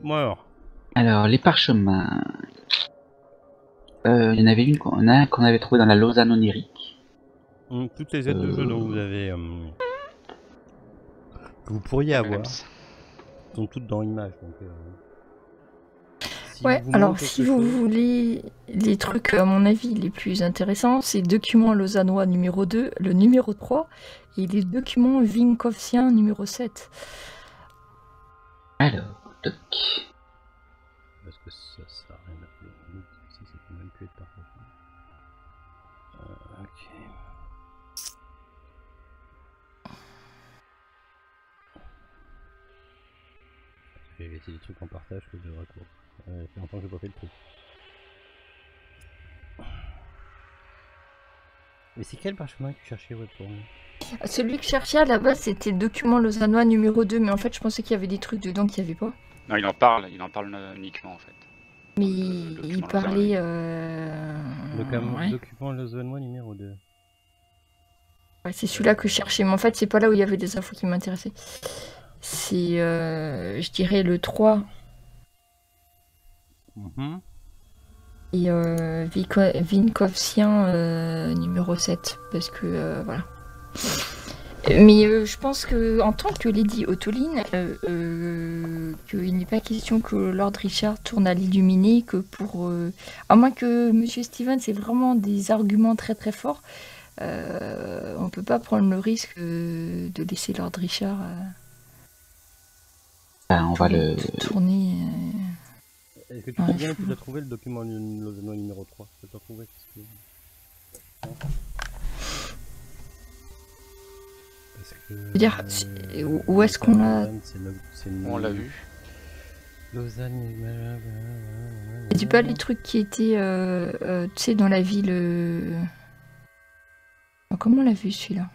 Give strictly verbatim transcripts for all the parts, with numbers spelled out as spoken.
Moi alors. Alors, les parchemins. Euh, il y en avait une qu'on a qu'on avait trouvé dans la Lausanne onirique. Hum, toutes les aides euh... de jeu dont vous avez... Euh, que vous pourriez avoir. Sont toutes dans l'image. Donc, euh... si ouais, alors si vous chose... voulez les trucs, à mon avis, les plus intéressants, c'est documents lausannois numéro deux, le numéro trois, et les documents vinkovsiens numéro sept. Alors, toc. Parce que ça, ça a rien à faire. Ça, ça peut même plus être parfait. Euh, ok. J'ai laissé des trucs en partage que je devrais retour. Euh, ça fait longtemps que j'ai pas fait le truc. Mais c'est quel parchemin que tu cherchais, ouais, pour... Celui que je cherchais à la base, c'était le document lausannois numéro deux, mais en fait, je pensais qu'il y avait des trucs dedans qu'il n'y avait pas. Non, il en parle, il en parle uniquement en fait. Mais le, le il parlait... Euh... Document, ouais. Document lausannois numéro deux. Ouais, c'est celui-là que je cherchais, mais en fait, c'est pas là où il y avait des infos qui m'intéressaient. C'est, euh, je dirais, le trois. Mm-hmm. Et euh, vinkovsien euh, numéro sept, parce que, euh, voilà. Mais euh, je pense que en tant que Lady Ottoline, euh, euh, qu'il n'est pas question que Lord Richard tourne à l'illuminé, que pour... Euh, à moins que Monsieur Stevens ait vraiment des arguments très très forts, euh, on peut pas prendre le risque euh, de laisser Lord Richard... Euh, ben, on va le... tourner... Euh... Est-ce que tu ouais, peux bien que tu as trouvé le document lausannois numéro trois? Tu as trouvé que... Non. Parce que... Je veux dire, euh, où est-ce qu'on l'a... On l'a vu. Lausanne... Dis pas les trucs qui étaient, euh, euh, tu sais, dans la ville... Euh... Oh, comment on l'a vu, celui-là?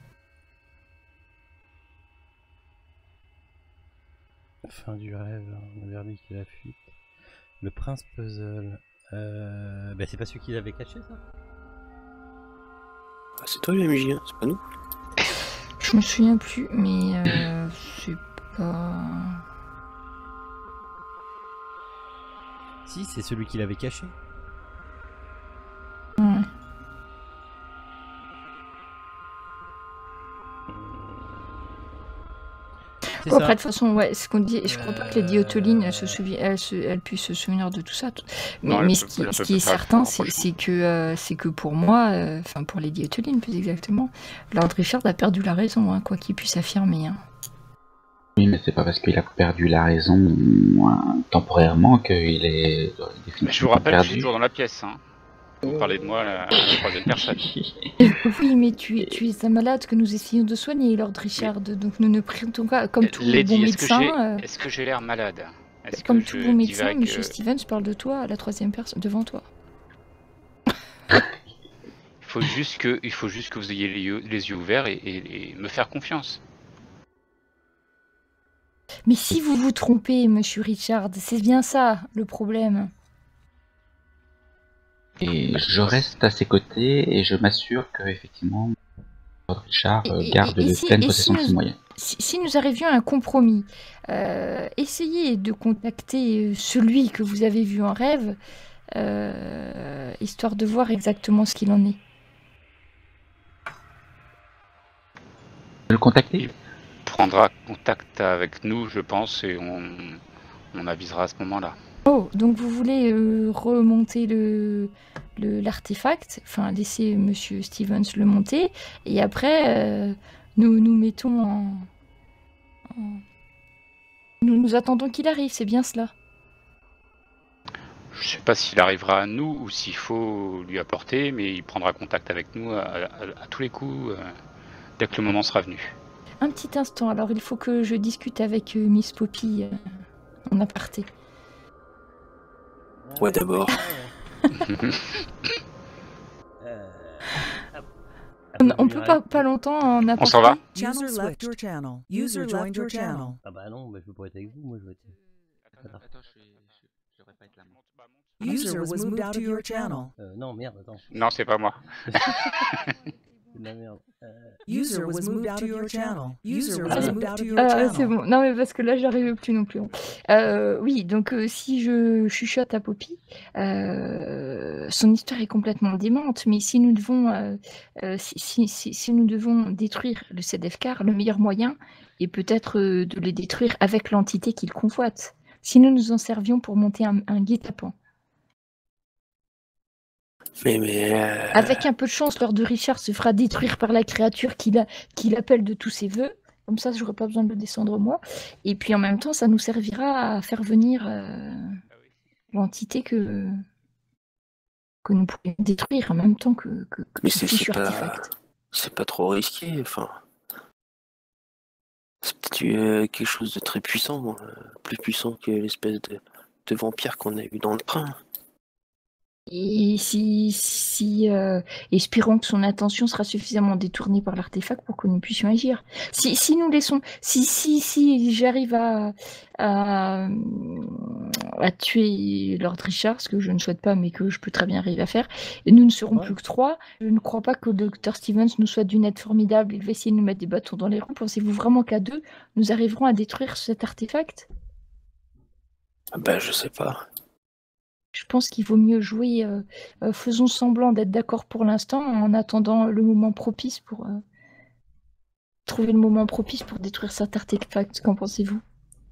Fin du rêve, on avait dit qu'il a fuite. Le prince puzzle... Euh... Bah c'est pas celui qu'il avait caché, ça? Ah, c'est toi, l'M J, hein, c'est pas nous. Je me souviens plus, mais euh, c'est pas... Si, c'est celui qu'il avait caché. Ouais. Bon, après, de toute façon, ouais, ce qu'on dit, je crois pas que Lady Ottoline, elle, se souvient, elle, se, elle puisse se souvenir de tout ça. Mais, non, mais ce qui, ce qui est certain, c'est que, euh, c'est que pour moi, enfin euh, pour Lady Ottoline plus exactement, Lord Richard a perdu la raison, hein, quoi qu'il puisse affirmer. Hein. Oui, mais c'est pas parce qu'il a perdu la raison hein, temporairement qu'il est. Mais je vous rappelle que je suis toujours dans la pièce. Hein. Vous parlez de moi, la, la troisième personne. Oui, mais tu, tu es un malade que nous essayons de soigner, Lord Richard. Mais... Donc nous ne prêtons pas, comme tous les bons médecins... Est-ce que j'ai l'air malade? Comme tous bons médecins, M. Stevens parle de toi à la troisième personne, devant toi. Il faut juste que, il faut juste que vous ayez les yeux, les yeux ouverts et, et, et me faire confiance. Mais si vous vous trompez, Monsieur Richard, c'est bien ça, le problème. Et je reste à ses côtés et je m'assure que effectivement Richard et, garde et, et de si, pleine possession si de ses moyens. Si, si nous arrivions à un compromis, euh, essayez de contacter celui que vous avez vu en rêve, euh, histoire de voir exactement ce qu'il en est. Le contacter? Il prendra contact avec nous, je pense, et on, on avisera à ce moment-là. Oh, donc vous voulez euh, remonter le l'artefact, enfin laisser Monsieur Stevens le monter, et après euh, nous nous mettons en, en... Nous nous attendons qu'il arrive, c'est bien cela. Je sais pas s'il arrivera à nous ou s'il faut lui apporter, mais il prendra contact avec nous à, à, à tous les coups euh, dès que le moment sera venu. Un petit instant, alors il faut que je discute avec euh, Miss Poppy euh, en aparté. Ouais, d'abord. on, on peut pas, pas longtemps en aparté. On s'en va. User left your channel. User joined your channel. Ah bah non, bah je veux pas être avec vous, moi je veux être... Attends, attends, je vais... Je devrais pas être là. User was moved out of your channel. Euh, non, merde, attends. Non, c'est pas moi. de la merde. Euh... User was moved out of your channel. User was Ah, moved out of your ah, channel. c'est bon. Non, mais parce que là, j'arrive plus non plus. Euh, oui, donc euh, si je chuchote à Poppy, euh, son histoire est complètement démente. Mais si nous devons, euh, euh, si, si, si, si nous devons détruire le Sedefkar, le meilleur moyen est peut-être euh, de le détruire avec l'entité qu'il convoite. Si nous nous en servions pour monter un, un guet-apens. Mais, mais. Euh... Avec un peu de chance, Lord Richard se fera détruire par la créature qu'il qu'il appelle de tous ses voeux. Comme ça, j'aurai pas besoin de le descendre moi. Et puis en même temps, ça nous servira à faire venir euh, l'entité que, que nous pourrions détruire en même temps que, que, que Mais ce c'est fichu pas... artefact. C'est pas trop risqué, enfin. C'est peut-être euh, quelque chose de très puissant, euh, plus puissant que l'espèce de, de vampire qu'on a eu dans le train. Et si, si euh, espérons que son attention sera suffisamment détournée par l'artefact pour que nous puissions agir. Si, si nous laissons, si, si, si j'arrive à, à, à tuer Lord Richard, ce que je ne souhaite pas, mais que je peux très bien arriver à faire, et nous ne serons Ouais. plus que trois. Je ne crois pas que le docteur Stevens nous soit d'une aide formidable. Il va essayer de nous mettre des bâtons dans les roues. Pensez-vous vraiment qu'à deux, nous arriverons à détruire cet artefact? Ah bah, je sais pas. Je pense qu'il vaut mieux jouer, euh, euh, faisons semblant d'être d'accord pour l'instant, en attendant le moment propice pour euh, trouver le moment propice pour détruire cet artefact. Qu'en pensez-vous?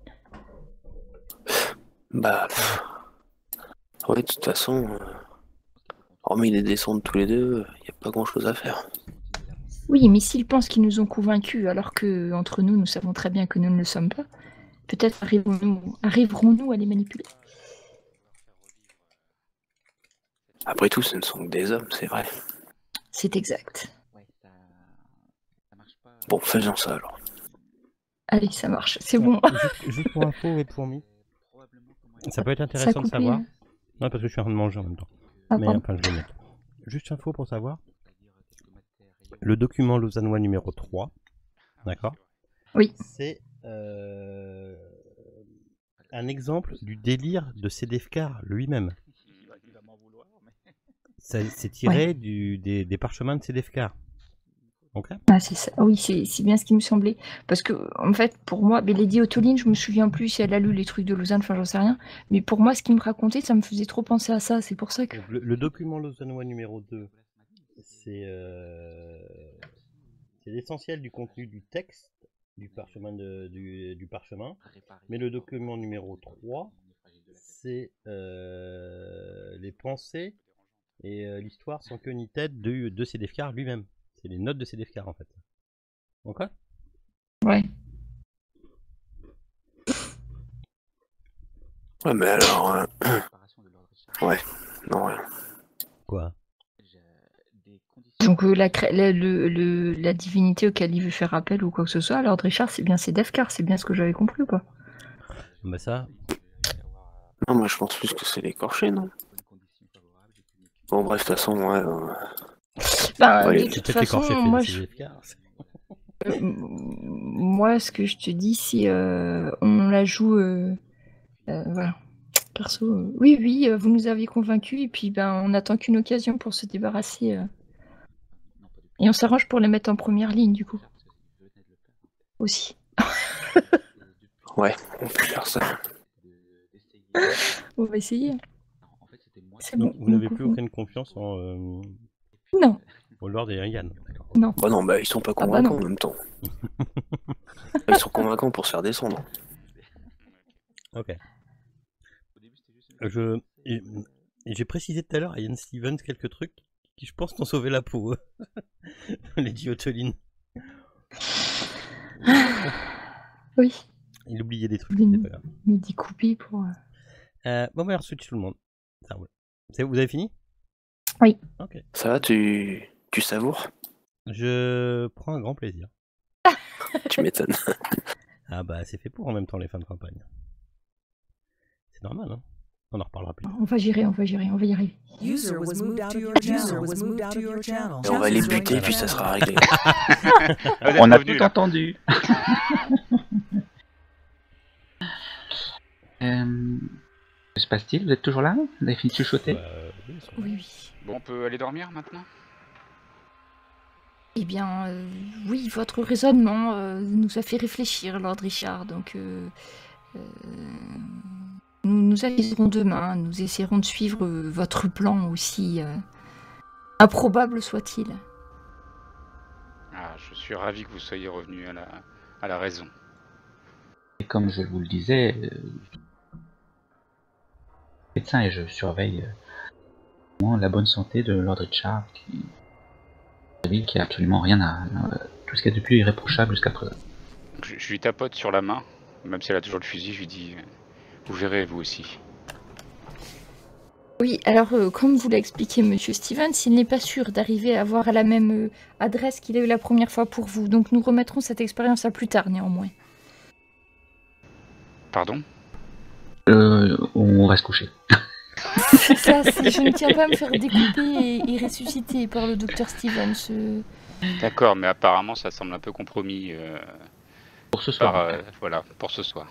Bah. Pff. Ouais, de toute façon, euh, hormis les descendre tous les deux, il n'y a pas grand chose à faire. Oui, mais s'ils pensent qu'ils nous ont convaincus, alors que entre nous, nous savons très bien que nous ne le sommes pas, peut-être arriverons-nous arriverons-nous à les manipuler. Après tout, ce ne sont que des hommes, c'est vrai. C'est exact. Bon, faisons ça alors. Allez, ça marche, c'est Ouais, bon. Juste, juste pour info et pour mi. Ça peut être Ça intéressant de coupait, savoir. hein. Non, parce que je suis en train de manger en même temps. Ah, Mais pardon. enfin, je vais mettre. Juste info pour savoir. Le document lausannois numéro trois, d'accord? Oui. C'est euh, un exemple du délire de Sedefkar lui-même. Ça- C'est tiré du, des, des parchemins de Sedefkar. Ok? Ah, c'est ça. Oui, c'est c'est bien ce qui me semblait. Parce que, en fait, pour moi, mais Lady Ottoline, je me souviens plus si elle a lu les trucs de Lausanne, enfin, j'en sais rien. Mais pour moi, ce qu'il me racontait, ça me faisait trop penser à ça. C'est pour ça que. Donc, le, le document lausannois numéro deux, c'est euh, c'est l'essentiel du contenu du texte du parchemin, de, du, du parchemin. Mais le document numéro trois, c'est euh, les pensées et euh, l'histoire sans queue ni tête de, de Sedefkar lui-même. C'est les notes de Sedefkar en fait. Ok? Ouais. Ouais, mais alors. euh, Ouais, non, rien. Quoi? Donc, euh, la, cré- la, le, le- la divinité auquel il veut faire appel ou quoi que ce soit, Lord Richard, c'est bien Sedefkar, c'est bien ce que j'avais compris, quoi. Bah ça, Non, moi je pense plus que c'est l'écorché, non? Bon, bref, de toute façon, ouais. euh, Ben, Ouais, de c'est toute peut-être façon, écorché moi, fait je, Sedefkar. euh, moi, ce que je te dis, c'est euh, on la joue. euh, euh, voilà. Perso, euh, oui, oui, euh, vous nous avez convaincus, et puis ben, on n'attend qu'une occasion pour se débarrasser. euh, Et on s'arrange pour les mettre en première ligne, du coup. Aussi. Ouais, on peut faire ça. On va essayer. C'est bon. Donc vous n'avez nous plus pouvons- aucune confiance en euh, Non, au Lord et Yann. D'accord. non. Bah non, bah ils sont pas Ah bah convaincants non. en même temps. Ils sont convaincants pour se faire descendre. Ok. Je et- et j'ai précisé tout à l'heure à Ian Stevens quelques trucs qui je pense t'ont sauvé la peau. Les diotolines. Oui, Il oubliait des trucs, Oui. c'est pas grave. me découper pour. euh, Euh, bon bah alors switch tout le monde. Ça roule. C'est- Vous avez fini? Oui. Ok. Ça va, tu, tu savoures? Je prends un grand plaisir. Tu m'étonnes. Ah bah c'est fait pour en même temps les fins de campagne. C'est normal hein. On en reparlera plus. On va gérer, on va gérer, on va y arriver. User was moved out of your channel. User was moved out of your channel. Et on va les User joined buter, your puis ça channel. sera réglé. Ah, vous êtes On a revenus, tout là. entendu. euh... Que se passe-t-il? Vous êtes toujours là? Vous avez fini de chuchoter? Bah, oui, ils sont- Oui, oui. Bon, on peut aller dormir maintenant? Eh bien, euh, oui, votre raisonnement euh, nous a fait réfléchir, Lord Richard. Donc, euh, euh, nous nous aviserons demain. Nous essaierons de suivre euh, votre plan aussi, euh, improbable soit-il. Ah, je suis ravi que vous soyez revenu à la, à la raison. Et comme je vous le disais, euh, médecin et je surveille euh, la bonne santé de Lord Richard, qui, qui a absolument rien à... Euh, tout ce qu'il y a de plus irréprochable jusqu'à présent. Je, je lui tapote sur la main, même si elle a toujours le fusil, je lui dis, euh, vous verrez vous aussi. Oui, alors, euh, comme vous l'a expliqué Monsieur Stevens, il n'est pas sûr d'arriver à avoir la même euh, adresse qu'il a eu la première fois pour vous. Donc, nous remettrons cette expérience à plus tard, néanmoins. Pardon? Euh, on va se coucher. C'est ça, c'est- je ne tiens pas à me faire découper et, et ressusciter par le docteur Stevens. euh. D'accord, mais apparemment ça semble un peu compromis euh, Pour ce soir. par, euh, voilà, pour ce soir.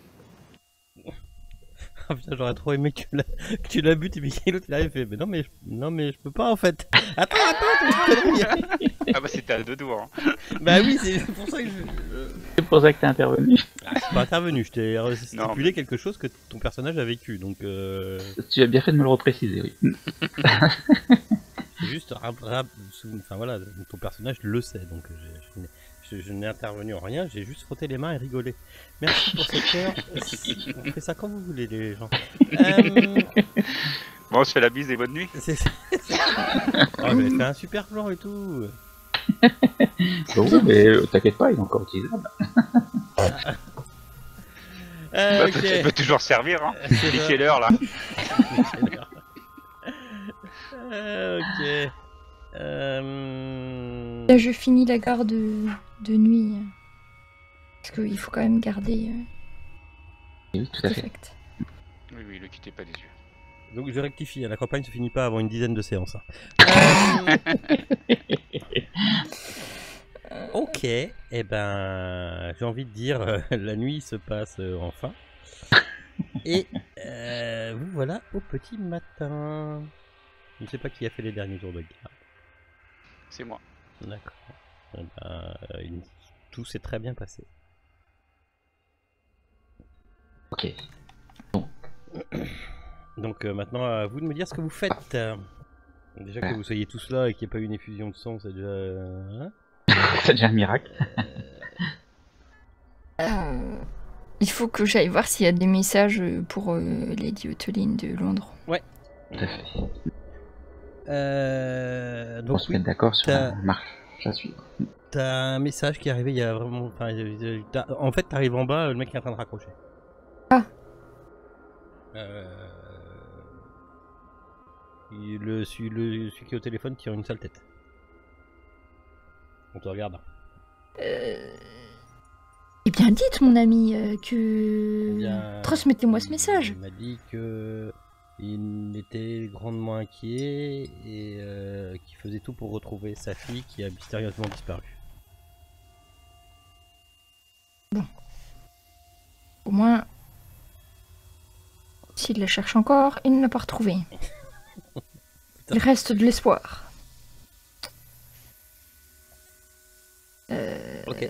Ah putain, j'aurais trop aimé que tu la, que tu la butes et puis l'autre il arrive et fait mais non mais je, non mais je peux pas en fait. Attends attends t'es une connerie. Ah bah c'était à deux doigts. Hein. Bah oui c'est pour ça que je, je... C'est pour ça que t'es intervenu. Ah, c'est pas intervenu, je t'ai Non, stipulé mais- quelque chose que ton personnage a vécu donc euh, Tu as bien fait de me le repréciser, oui. c'est juste rap, rap, enfin voilà ton personnage le sait donc je, je n'ai- je, je n'ai intervenu en rien, j'ai juste frotté les mains et rigolé. Merci pour cette heure. On fait ça quand vous voulez les gens. Euh... Bon, on se fait la bise et bonne nuit. C'est ça. Oh, j'avais fait un super plan et tout. Bon, mais euh, t'inquiète pas, il est encore utilisable. Euh, Bah, ok. peut, peut toujours servir, hein. C'est Il est ça. quelle heure là? Euh, ok. Euh... Là, je finis la garde de, de nuit. euh, Parce qu'il faut quand même garder euh, Oui, tout cet à fait. effect. Oui, oui, le quittez pas des yeux. Donc je rectifie, la campagne se finit pas avant une dizaine de séances. hein. Euh, Ok, et eh ben j'ai envie de dire euh, la nuit se passe euh, enfin. Et euh, vous voilà au petit matin. Je ne sais pas qui a fait les derniers tours de garde. C'est moi. D'accord. Eh ben, euh, il- tout s'est très bien passé. Ok. Donc euh, maintenant à vous de me dire ce que vous faites. Euh, Déjà que vous soyez tous là et qu'il n'y ait pas eu une effusion de sang, c'est déjà... euh, hein. C'est déjà un miracle. Euh, il faut que j'aille voir s'il y a des messages pour euh, Lady Ottoline de Londres. Tout à fait. Euh, On donc se oui, met d'accord sur t'as- la marche à suivre. t'as un message qui est arrivé il y a vraiment... Enfin, euh, t'as- en fait, t'arrives en bas, le mec est en train de raccrocher. Ah. Euh... il- Le, celui, le, celui qui est au téléphone tire une sale tête. On te regarde. Euh... Eh bien, dites, mon ami, euh, que... Eh bien, Transmettez-moi ce message. Il m'a dit que il était grandement inquiet et euh, qu'il faisait tout pour retrouver sa fille qui a mystérieusement disparu. Au moins, s'il la cherche encore, il ne l'a pas retrouvée. Il reste de l'espoir. Euh, Ok.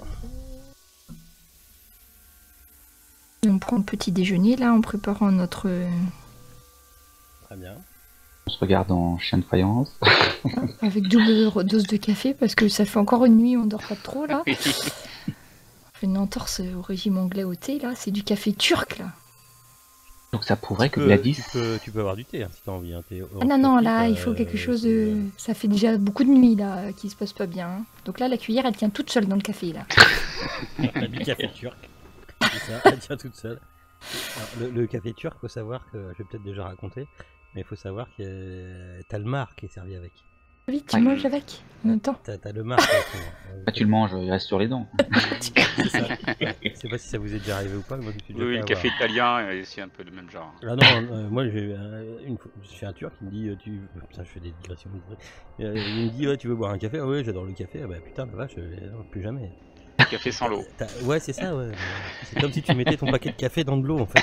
On prend le petit déjeuner là en préparant notre... Très bien. On se regarde en chien de faïence. avec double dose de café parce que ça fait encore une nuit, on dort pas trop là. On fait une entorse au régime anglais au thé là, c'est du café turc là. Donc ça prouverait Tu que peux, Gladys... tu, peux, tu peux avoir du thé hein, si t'as envie. Hein, t'es Ah non non là, euh, il faut quelque chose c'est, de... Ça fait déjà beaucoup de nuits là qui se passe pas bien. hein. Donc là la cuillère elle tient toute seule dans le café là. euh, T'as du café turc. C'est ça, elle tient toute seule. Alors, le, le café turc, faut savoir que, je vais peut-être déjà raconter, mais il faut savoir que t'as le mar qui est servi avec. Vite, tu Ouais. manges avec en même temps. T'as, t'as le mar. euh, Bah, tu le manges, il reste sur les dents. C'est ça. Je sais pas si ça vous est déjà arrivé ou pas, mais moi je me suis déjà Oui, fait le café avoir. italien, euh, c'est un peu le même genre. Ah non, euh, moi j'ai euh, une fois, je suis un turc qui me dit euh, tu putain je fais des digressions. Euh, il me dit ouais, tu veux boire un café? Ah ouais, j'adore le café. Ah bah putain la vache, euh, non, plus jamais. Café sans l'eau. T'as- Ouais, c'est ça, ouais. C'est comme si tu mettais ton paquet de café dans de l'eau en fait.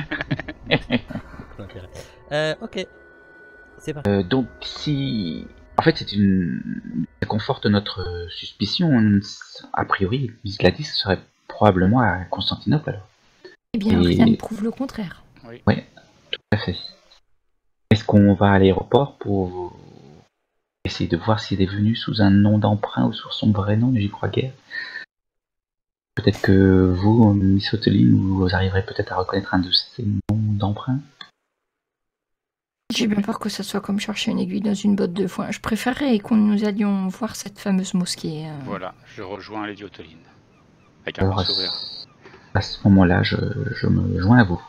Aucun intérêt. Euh, ok. C'est parti. Euh, donc si En fait, c'est une. Ça conforte notre suspicion. A priori, Miss Gladys serait probablement à Constantinople alors. Eh bien, Et- rien ne prouve le contraire. Oui. Oui, tout à fait. Est-ce qu'on va à l'aéroport pour essayer de voir s'il est venu sous un nom d'emprunt ou sous son vrai nom? J'y crois guère. Peut-être que vous, Miss Oteline, vous arriverez peut-être à reconnaître un de ces noms d'emprunt. J'ai bien peur que ça soit comme chercher une aiguille dans une botte de foin. Je préférerais qu'on nous allions voir cette fameuse mosquée. euh. Voilà, je rejoins Lady Oteline. Avec un Alors, grand à sourire. ce, à ce moment-là, je, je me joins à vous.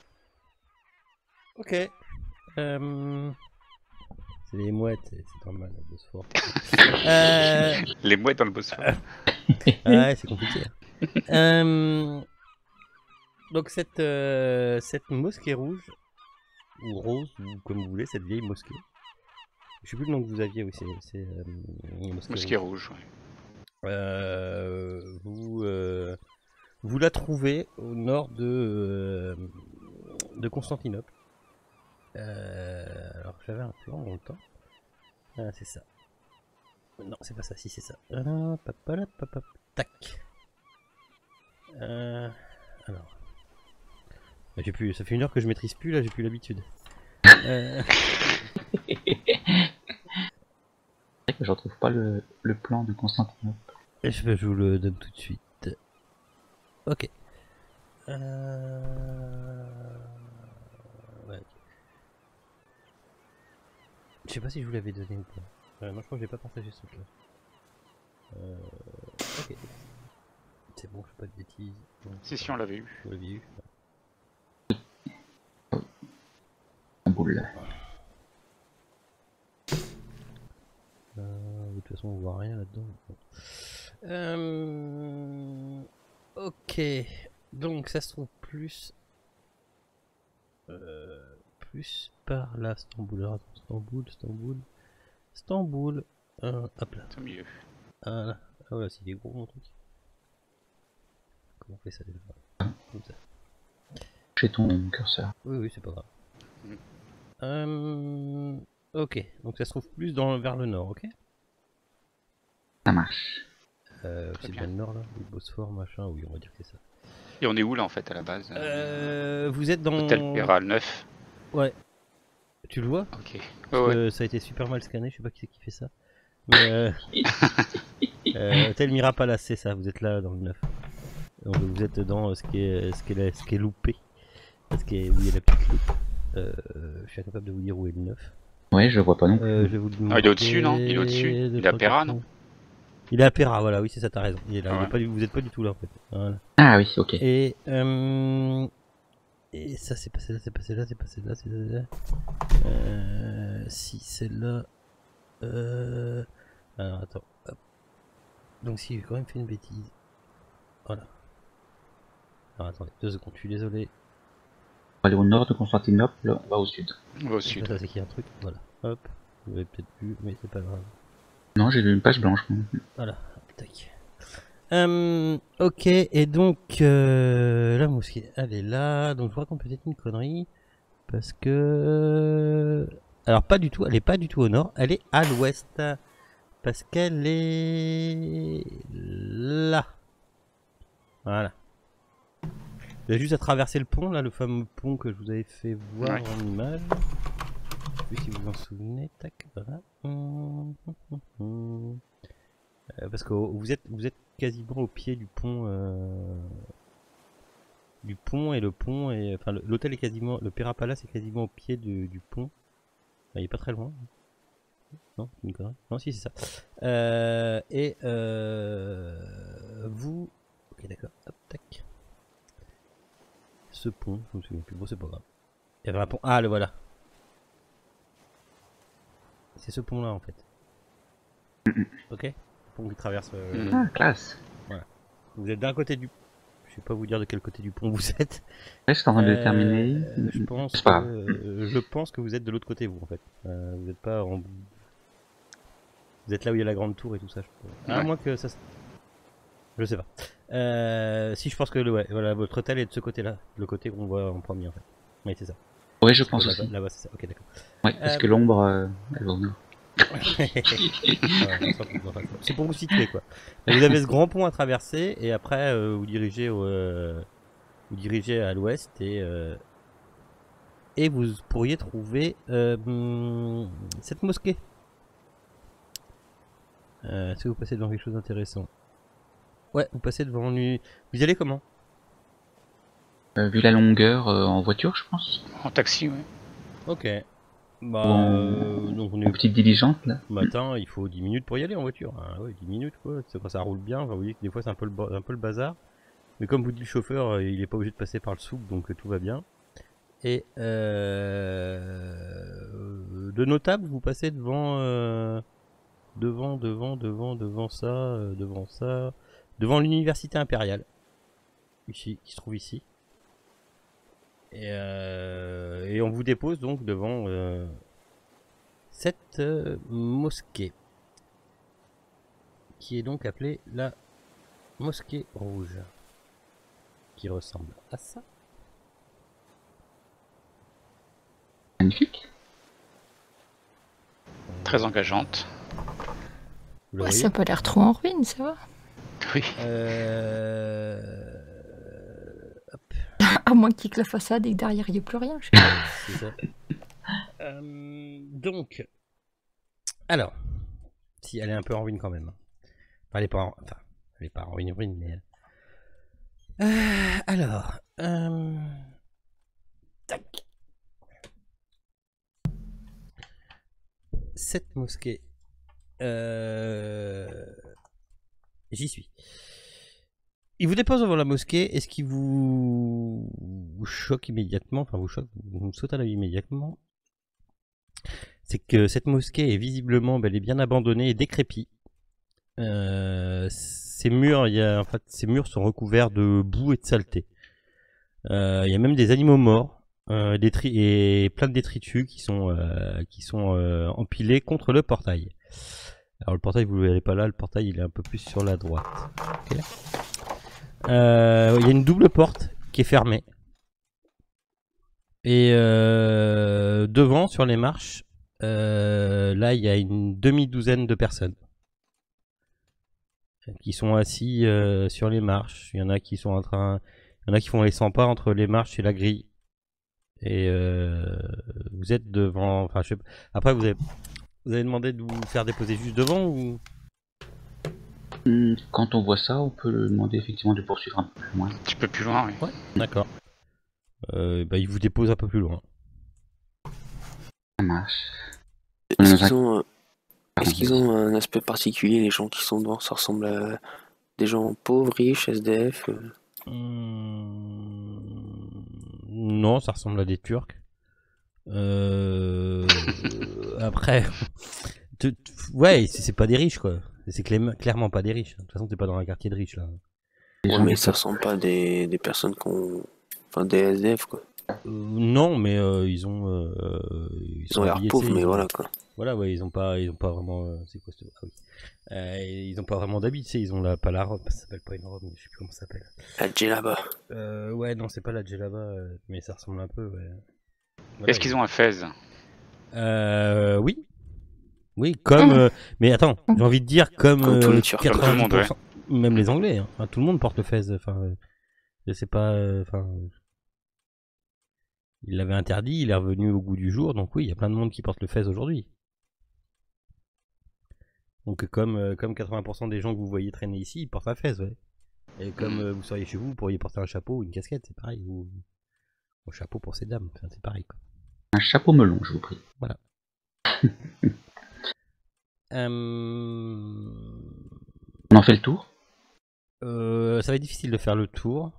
Ok. Euh... C'est les mouettes, c'est c'est normal, le Bosphore. euh... Les mouettes dans le Bosphore. Ouais, c'est compliqué. Euh, Donc cette, euh, cette mosquée rouge, ou rose, ou comme vous voulez, cette vieille mosquée. Je sais plus le nom que vous aviez, oui, c'est c'est, euh, une mosquée Mosquée rouge. rouge, ouais. Euh, vous, euh, vous la trouvez au nord de, euh, de Constantinople. Euh, alors j'avais un plan dans le temps. Ah, c'est ça. Non, c'est pas ça, si c'est ça. Ah, papala, papap, tac. Euh, alors. Bah, j'ai plus, ça fait une heure que je maîtrise plus, là j'ai plus l'habitude. Euh, C'est vrai que je retrouve pas le, le plan de Constantinople. je, je vous le donne tout de suite. Ok. Euh... Ouais. Je sais pas si je vous l'avais donné ou pas. Euh, moi je crois que j'ai pas partagé ce truc là. Euh... Ok. C'est bon, je fais pas de bêtises. Non, Si, si, on l'avait eu. vous l'aviez eu. Un boule. Euh, de toute façon, on voit rien là-dedans. Euh... Ok. Donc, ça se trouve plus. Euh... Plus par là, Stamboul. Alors, attends, Stamboul, Stamboul. Stamboul. Euh, hop là. C'est mieux. Ah là. Ah ouais, c'est des gros mon truc. Comment on fait ça déjà? Comme ça. J'ai ton curseur. Oui, oui, c'est pas grave. Mm. Euh... Ok. Donc, ça se trouve plus dans, vers le nord, ok? Ça marche. Euh, Très c'est bien. bien le nord là, le Bosphore, machin, oui, on va dire que c'est ça. Et on est où là en fait à la base? Euh, vous êtes dans. Hôtel Péral neuf. Ouais. Tu le vois? Ok. Parce Ouais, ouais. que ça a été super mal scanné, je sais pas qui c'est qui fait ça. Mais euh, euh, Hôtel Mirapalace, c'est ça, vous êtes là dans le neuf. Donc vous êtes dans euh, ce qui est, ce qui est, la- ce qui est loupé. Ce qui est, où il y a la petite loupe. Euh, je suis incapable de vous dire où est le neuf. Ouais, je vois pas non plus. Euh, je vais vous le Ah, il est au-dessus, non? Il est au-dessus. montrer, Il deux, est à trois, Péra, quatre, non? Il est à Péra, voilà, oui, c'est ça, t'as raison. Il est là, il est Ouais. pas du- vous êtes pas du tout là en fait. Voilà. Ah oui, ok. Et, euh, et ça c'est passé là, c'est passé là, c'est passé là, c'est là. Euh, si celle-là. Euh, alors attends. Hop. Donc si j'ai quand même fait une bêtise. Voilà. Alors attendez, deux secondes, je suis désolé. On va aller au nord de Constantinople, on va au sud. On va au sud. Ça c'est qu'il y a un truc. Voilà. Hop. Vous l'avez peut-être vu, mais c'est pas grave. Non, j'ai vu une page blanche. moi. Voilà. Tac. Euh, ok, et donc euh, la mosquée, elle est là. Donc je raconte peut-être une connerie. Parce que. Alors, pas du tout, elle est pas du tout au nord, elle est à l'ouest. Parce qu'elle est. Là. Voilà. Vous avez juste à traverser le pont, là, le fameux pont que je vous avais fait voir Ouais. en image. Je sais plus si vous vous en souvenez. Tac, voilà. Hum, hum, hum, hum. Euh, parce que vous êtes, vous êtes quasiment au pied du pont. Euh... Du pont et le pont et enfin le- l'hôtel est quasiment, le Pera Palace est quasiment au pied du, du pont. Enfin, il est pas très loin. Non, c'est une connerie. Non, si c'est ça. Euh, et euh, vous, ok d'accord. Hop, tac. Ce pont, je me souviens plus. Bon, c'est pas grave. Il y avait un pont. Ah, le voilà. C'est ce pont-là en fait. Ok. Le pont qui traverse. euh, Mm. Ah, classe. Vous êtes d'un côté du. Je sais pas vous dire de quel côté du pont vous êtes. Ouais, je suis en train de Euh, déterminer. Je pense, C'est que, pas grave. euh, je pense que vous êtes de l'autre côté, vous, en fait. Euh, vous n'êtes pas en. Vous êtes là où il y a la grande tour et tout ça. Je crois. À Ouais. moins que ça. se- Je sais pas. Euh, si, je pense que le, ouais, voilà, votre hôtel est de ce côté-là. Le côté qu'on voit en premier, en fait. Oui, c'est ça. Ouais, je pense Là-bas, aussi. là-bas, c'est ça. Ok, d'accord. Ouais, parce Euh, que l'ombre, euh, elle va au nord. Ouais, c'est pour vous situer quoi. Et vous avez ce grand pont à traverser et après euh, vous dirigez au, euh, vous dirigez à l'ouest et euh, et vous pourriez trouver euh, hum, cette mosquée. Euh, Est-ce que vous passez devant quelque chose d'intéressant? Ouais, vous passez devant lui. Vous y allez comment? Euh, vu la longueur, euh, en voiture, je pense. En taxi, oui. Ok. Bah, En- euh, donc on est Une petite diligence, là. matin, il faut dix minutes pour y aller en voiture. Ah ouais, dix minutes quoi, c'est quand ça roule bien. Enfin, vous voyez que des fois c'est un peu le, ba- un peu le bazar. Mais comme vous dit le chauffeur, euh, il est pas obligé de passer par le souk, donc euh, tout va bien. Et euh, de notable, vous passez devant, euh, devant, devant, devant, devant ça, euh, devant ça, devant l'université impériale, ici, qui se trouve ici. Et, euh, et on vous dépose donc devant euh, cette euh, mosquée, qui est donc appelée la mosquée rouge, qui ressemble à ça. Magnifique. Très engageante. Vous la Ouais, voyez ça a pas l'air trop en ruine, ça va. Oui. Euh... À moins qu'il quitte la façade et que derrière il n'y ait plus rien. Je sais pas. C'est ça. Euh, donc, alors, si elle est un peu en ruine quand même. Enfin, elle est pas en, enfin, elle est pas en ruine, ruine, mais. Euh, alors, euh... tac. Cette mosquée, euh... j'y suis. Il vous dépose devant la mosquée. Est-ce qu'il vous... vous choque immédiatement, enfin vous choque, vous saute à l'œil immédiatement? C'est que cette mosquée est visiblement bel et bien abandonnée et décrépite. Euh, ces murs, il y a, en fait, ces murs sont recouverts de boue et de saleté. Euh, il y a même des animaux morts euh, des tri et plein de détritus qui sont, euh, qui sont euh, empilés contre le portail. Alors le portail, vous ne le verrez pas là, le portail il est un peu plus sur la droite. Okay. Euh, il y a une double porte qui est fermée. Et euh, devant, sur les marches, euh, là il y a une demi-douzaine de personnes qui sont assis euh, sur les marches. Il y en a qui sont en train, il y en a qui font les cent pas entre les marches et la grille. Et euh, vous êtes devant. Enfin, je sais pas. Après, vous avez, vous avez demandé de vous faire déposer juste devant ou? Quand on voit ça, on peut le demander effectivement de poursuivre un peu plus loin. Un petit peu plus loin, oui. Ouais. D'accord. Euh, bah, il vous dépose un peu plus loin. Ça marche. Est-ce qu'ils ont, euh, est-ce qu'ils ont un aspect particulier, les gens qui sont devant? Ça ressemble à des gens pauvres, riches, S D F euh... Hum... Non, ça ressemble à des Turcs. Euh... Après, ouais, c'est pas des riches quoi. C'est clairement pas des riches. De toute façon, t'es pas dans un quartier de riches là. Ouais, mais ça ressemble pas à des, des personnes qui ont. Enfin, des S D F quoi. Euh, non, mais euh, ils ont. Euh, ils, ils ont l'air pauvres, mais voilà quoi. Voilà, ouais, ils ont pas, ils ont pas vraiment. Euh, c'est quoi ce. Ah oui. Euh, ils ont pas vraiment d'habits, tu sais, ils ont la, pas la robe, ça s'appelle pas une robe, mais je sais plus comment ça s'appelle. La djellaba. Euh, ouais, non, c'est pas la djellaba, euh, mais ça ressemble un peu, ouais. Voilà, Est-ce qu'ils ont un fez? Euh, oui. Oui, comme. Euh, mais attends, j'ai envie de dire comme. Comme tous les euh, Turcs. quatre-vingt-dix pour cent, Comme tout le monde, même les Anglais, hein. Enfin, tout le monde porte le fez. Enfin, euh, je sais pas. Enfin. Euh, il l'avait interdit, il est revenu au goût du jour, donc oui, il y a plein de monde qui porte le fez aujourd'hui. Donc comme, euh, comme quatre-vingts pour cent des gens que vous voyez traîner ici, ils portent un fez, ouais. Et comme euh, vous seriez chez vous, vous pourriez porter un chapeau ou une casquette, c'est pareil. Ou un chapeau pour ces dames, enfin, c'est pareil quoi. Un chapeau melon, je vous prie. Voilà. euh... On en fait le tour? euh, Ça va être difficile de faire le tour.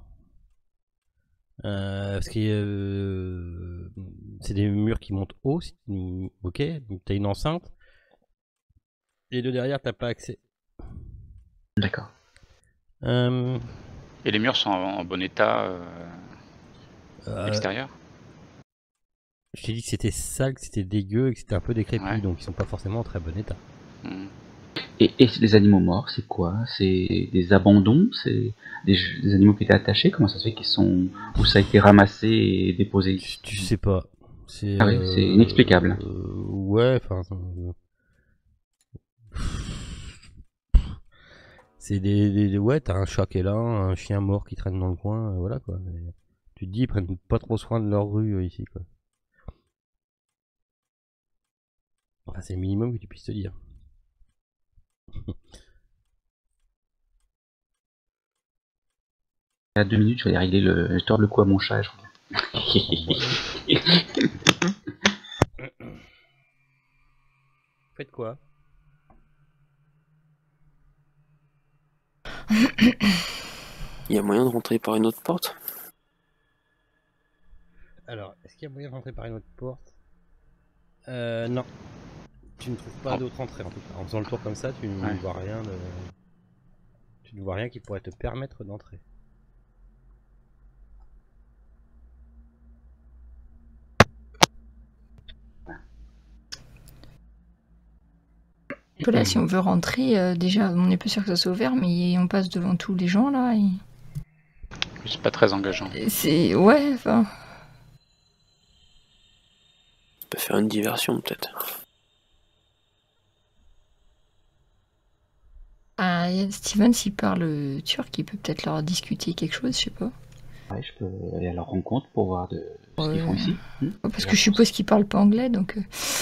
Euh, parce que euh, c'est des murs qui montent haut. Ok, donc t'as une enceinte. Et de derrière, t'as pas accès. D'accord. Euh... Et les murs sont en, en bon état euh, euh... extérieur? Je t'ai dit que c'était sale, que c'était dégueu et que c'était un peu décrépit, ouais. Donc ils sont pas forcément en très bon état. Mmh. Et, et les animaux morts, c'est quoi? C'est des abandons? C'est des, des animaux qui étaient attachés? Comment ça se fait qu'ils sont... où ça a été ramassé et déposé? Tu, tu sais pas. Ah oui, c'est inexplicable. Euh, ouais, enfin... C'est des, des, des- ouais, t'as un chat qui est là, un chien mort qui traîne dans le coin, euh, voilà quoi. Mais tu te dis, ils prennent pas trop soin de leur rue euh, ici quoi. Enfin, c'est le minimum que tu puisses te dire. À deux minutes, je vais aller régler le. Je tord le cou à mon chat. Je Faites quoi? Il y a moyen de rentrer par une autre porte? Alors, est-ce qu'il y a moyen de rentrer par une autre porte? Euh, non. Tu ne trouves pas Oh. d'autre entrée en tout cas. En faisant le tour comme ça, tu ne Ouais. vois rien de... Tu ne vois rien qui pourrait te permettre d'entrer. Là, si on veut rentrer, euh, déjà, on n'est pas sûr que ça soit ouvert, mais on passe devant tous les gens là. Et... C'est pas très engageant. C'est. Ouais, enfin. On peut faire une diversion peut-être. Ah, y a Steven, s'il parle turc, il peut peut-être leur discuter quelque chose, je sais pas. Ouais, je peux aller à leur rencontre pour voir de ce qu'ils Ouais. font ici. Hmm. Parce que je suppose qu'ils parlent pas anglais, donc. euh,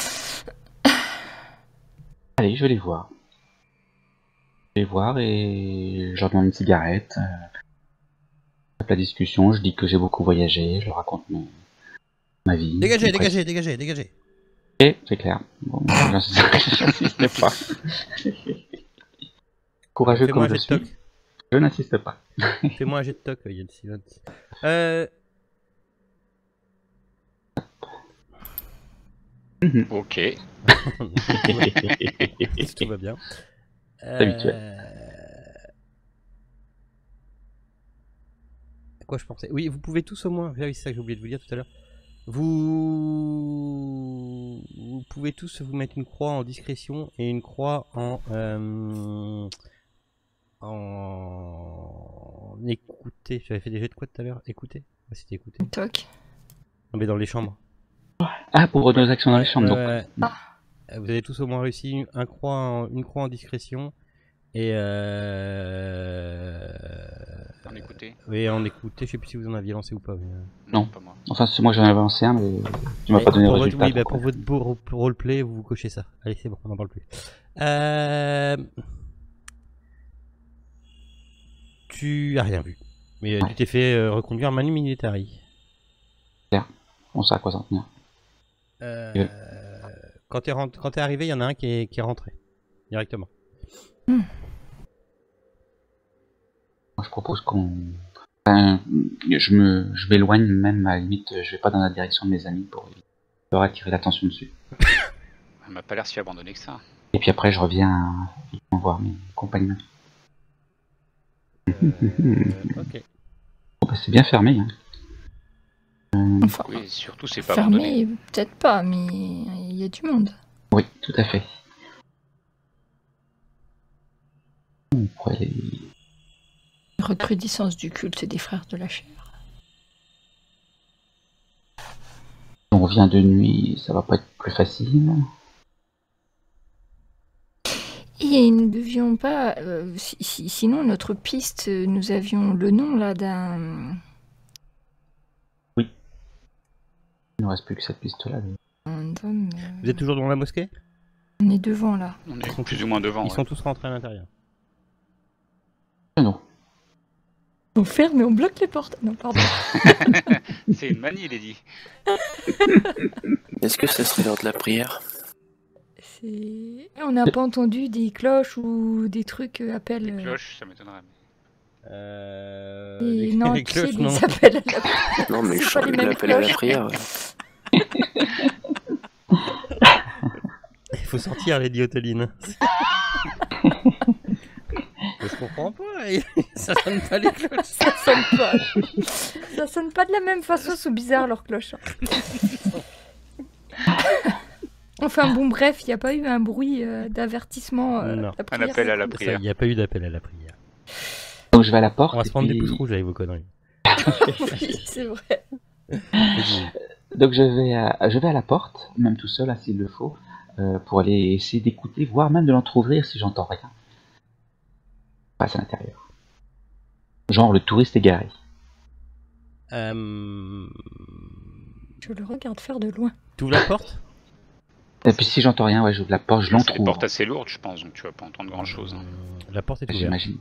Allez, je vais les voir. Je vais les voir et je leur demande une cigarette. Euh, la discussion, je dis que j'ai beaucoup voyagé, je leur raconte mon... ma vie. Dégagez, mes dégagez, dégagez, dégagez. Et c'est clair. Bon, j'insiste pas. Courageux Fais-moi un comme je jet de suis, toc. je n'insiste pas. Fais-moi un jet de toc, Yann Steven. Euh... Ok. Tout va bien. habituel. Euh... À quoi je pensais? Oui, vous pouvez tous au moins... C'est ça que j'ai oublié de vous dire tout à l'heure. Vous... vous pouvez tous vous mettre une croix en discrétion et une croix en... Euh... En... Écouter. J'avais fait des jets de quoi tout à l'heure? Écouter? Ouais, c'était écouter. Toc. Non mais dans les chambres. Ah, pour nos actions dans les chambres, donc. Euh, Vous avez tous au moins réussi un croix en- une croix en discrétion et euh... On écoutait. oui, en écouter. Je sais plus si vous en aviez lancé ou pas. Mais... euh, Non. Pas moi. Enfin, c'est moi j'en avais avancé un, mais tu m'as mais pas donné le pour votre- résultat. Oui, bah, donc, pour ouais. votre beau pour roleplay, vous vous cochez ça. Allez, c'est bon, on n'en parle plus. Euh... Tu as rien vu. Mais euh, Ouais. tu t'es fait euh, reconduire Manu Militari. On sait à quoi s'en tenir. Euh... Ouais. Quand t'es rent- quand t'es arrivé, il y en a un qui est, qui est rentré. Directement. Moi, je propose qu'on. Enfin, je me, je m'éloigne même à la limite. Je vais pas dans la direction de mes amis pour éviter de leur attirer l'attention dessus. Elle m'a pas l'air si abandonnée que ça. Et puis après, je reviens euh, voir mes compagnons. Euh... ok. Bon, bah, c'est bien fermé. Hein. Enfin, Oui, surtout c'est pas abandonné. fermé, peut-être pas, mais il y a du monde. Oui, tout à fait. On pourrait aller. Recrudescence du culte des frères de la chair. On revient de nuit, ça va pas être plus facile. Et nous ne devions pas. euh, si- si- sinon, notre piste, euh, nous avions le nom là d'un. Il ne reste plus que cette piste-là. mais- un homme. euh, Vous êtes toujours dans la mosquée? On est devant là. On est plus ou moins devant. Ils ouais. sont tous rentrés à l'intérieur. Ah non. On ferme et on bloque les portes. Non, pardon. C'est une manie, il est dit. Est-ce que ça serait l'heure de la prière? C'est- On n'a pas entendu des cloches ou des trucs euh, appels. Les euh, cloches, ça m'étonnerait. Euh... Et les- non, les tu sais, cloches, des non. appels à la... Non, mais C'est je pas sens les que mêmes l'appel à la cloches. prière. ouais. Il faut sortir, Lady Oteline. Je comprends pas, ça sonne pas les cloches. Ça sonne pas. Ça sonne pas de la même façon, c'est bizarre leur cloche. Enfin bon, bref, il n'y a pas eu un bruit euh, d'avertissement. euh, Non. la Un prière, appel à la Il prière. n'y a pas eu d'appel à la prière. Donc je vais à la porte. On va et se prendre puis- des pouces rouges avec vos conneries. Oui, c'est vrai. Donc je vais, à... je vais à la porte, même tout seul, hein, s'il le faut. euh, pour aller essayer d'écouter, voire même de l'entrouvrir si j'entends rien. Passe à l'intérieur. Genre le touriste égaré. Euh... Je le regarde faire de loin. Tu ouvres la porte? Et puis si j'entends rien, ouais, j'ouvre la porte, je C'est des l'entrouvre. portes assez lourdes, je pense, donc tu vas pas entendre grand chose. Hein. Euh, La porte est ouverte. J'imagine.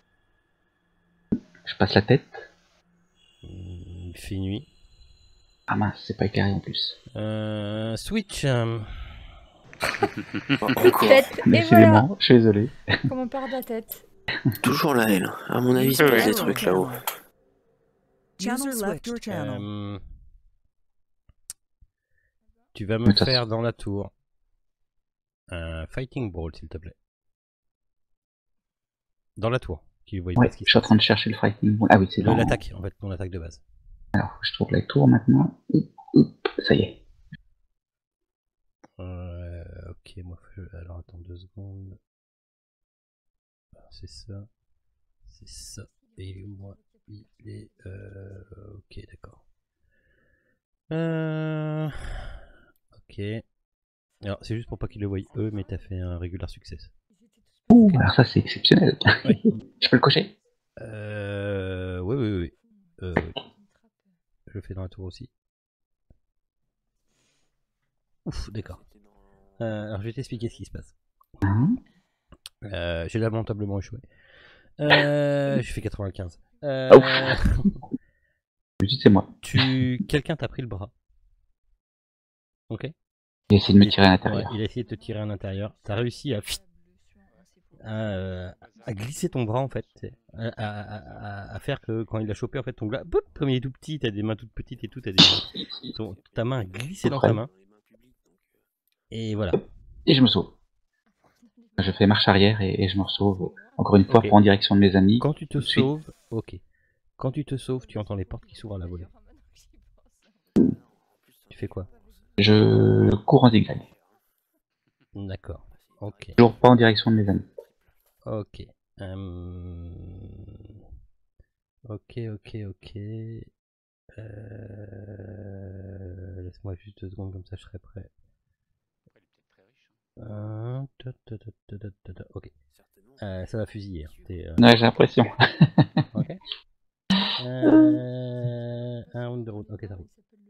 Je passe la tête. Il fait nuit. Ah mince, c'est pas éclairé en plus. Euh, Switch. euh, Encore. Tête, et voilà. Décidément, je suis désolé. Comme on perd la tête. Toujours là, elle. À mon avis, il se Oui, passe oui. des trucs là-haut. Channel User left your channel. euh, Tu vas me Mais de toute faire dans la tour un fighting brawl, s'il te plaît. Dans la tour. Qui voit Ouais, pas ce qui je se suis en train de chercher le fighting. Ah oui, c'est Le- dans... L'attaque, en fait, ton attaque de base. Alors, je trouve la tour maintenant. Oup, oup, ça y est. Euh, ok, moi, je... alors attends deux secondes. C'est ça. C'est ça. Et moi, il est. Euh... Ok, d'accord. Euh... Ok. Alors, c'est juste pour pas qu'ils le voient eux, mais t'as fait un regular success. Ouh, alors ça c'est exceptionnel. Oui. Je peux le cocher? Euh. Oui, oui, oui. Euh, oui. Je le fais dans la tour aussi. Ouf, d'accord. Euh, alors, je vais t'expliquer ce qui se passe. Hein? Euh, J'ai lamentablement échoué. Euh, J'ai fait quatre-vingt-quinze. Euh, Je dis c'est moi. tu... Quelqu'un t'a pris le bras. Ok. J'ai essayé de me Il- tirer à ouais, l'intérieur. il a essayé de te tirer à l'intérieur. T'as réussi à... à, à glisser ton bras en fait, à, à, à, à faire que quand il l'a chopé en fait ton bras, boum, comme il est tout petit, t'as des mains toutes petites et tout, t'as des... ton, ta main a glissé dans ta main. Et voilà. Et je me sauve. Je fais marche arrière et, et je me sauve encore une fois Ok. pour en direction de mes amis. Quand tu te Tout de suite. sauves, ok. Quand tu te sauves, tu entends les portes qui s'ouvrent à la volée. Tu fais quoi? Je cours en zigzag. D'accord. Ok. Toujours pas en direction de mes amis. Ok. Hum, Ok, ok, ok. Euh... Laisse-moi juste deux secondes comme ça je serai prêt. Euh, ta, ta, ta, ta, ta, ta, ta. Ok. Euh, ça va fusiller. hein. T'es, euh, Ouais, j'ai l'impression. Ok. Euh... Un round de route. Ok, ça roule.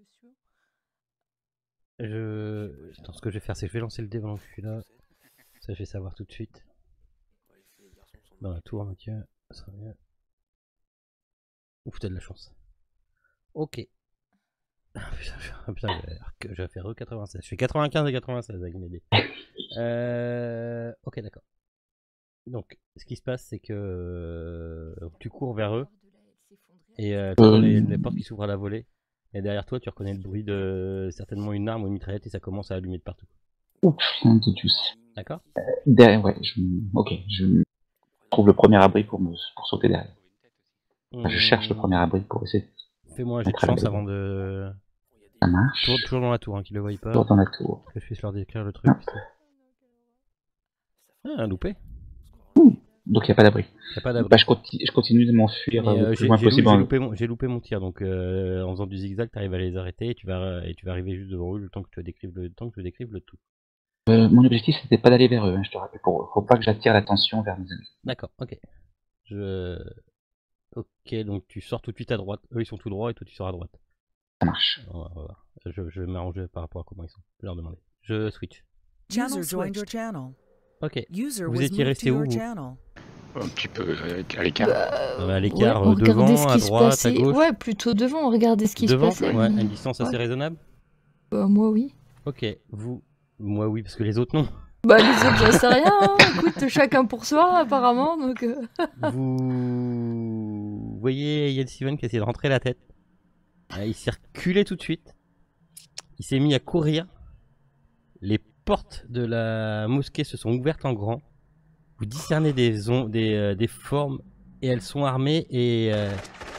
Je... Attends, ce que je vais faire, c'est que je vais lancer le dé pendant que je suis là. Ça, je vais savoir tout de suite. Dans la tour, Mathieu. Ça sera mieux. Ouf, t'as de la chance. Ok. Ah, putain, je, ah, putain, je, vais, je vais faire re quatre-vingt-seize. Je fais quatre-vingt-quinze et quatre-vingt-seize avec mes dés. Euh... Ok, d'accord. Donc, ce qui se passe, c'est que euh, tu cours vers eux et euh, tu Euh. entends les, les portes qui s'ouvrent à la volée. Et derrière toi, tu reconnais le bruit de certainement une arme ou une mitraillette et ça commence à allumer de partout. Ouf, plein de juice. D'accord? Derrière, ouais, je... ok, je trouve le premier abri pour me pour sauter derrière. Enfin, je cherche le premier abri pour essayer. Fais-moi un jet de chance avant de... Ça marche. Toujours, toujours dans la tour, hein, qu'ils le voient pas. Toujours dans la tour. Que je puisse leur décrire le truc. putain. Ah, un loupé. Donc il n'y a pas d'abri. Y a pas d'abri. Bah, je, continue, je continue de m'enfuir Mais, euh, euh, le j'ai plus loin j'ai possible. lou- j'ai en- loupé, mon- j'ai loupé mon tir, donc euh, en faisant du zigzag, tu arrives à les arrêter et tu vas, et tu vas arriver juste devant eux le temps que tu décrives le, le temps que tu décrives le tout. Euh, mon objectif c'était pas d'aller vers eux, hein, je te rappelle, pour, faut pas que j'attire l'attention vers mes amis. D'accord, ok. Je... Ok, donc tu sors tout de suite à droite. Eux ils sont tout droit et toi tu sors à droite. Ça marche. On va- on va voir. Je, je vais m'arranger par rapport à comment ils sont. Je vais leur demander. Je switch. Channel User joined your switched. channel. Ok. User Vous was étiez moved resté to où, your vous channel. Un petit peu euh, à l'écart. Euh, à l'écart, ouais, on euh, devant, regardait ce à qui se droite, à passait. gauche. Ouais, plutôt devant, on regardait ce qui Devant, se passait. ouais, à une distance assez Ouais. raisonnable. Bah, moi, oui. Ok, vous, moi oui, parce que les autres non. Bah, les autres, j'en sais rien. hein. Écoute, chacun pour soi, apparemment. Donc, euh, Vous voyez Yann Steven qui a essayé de rentrer la tête. Euh, Il s'est reculé tout de suite. Il s'est mis à courir. Les portes de la mosquée se sont ouvertes en grand. Vous discernez des, on- des, euh, des formes et elles sont armées et euh,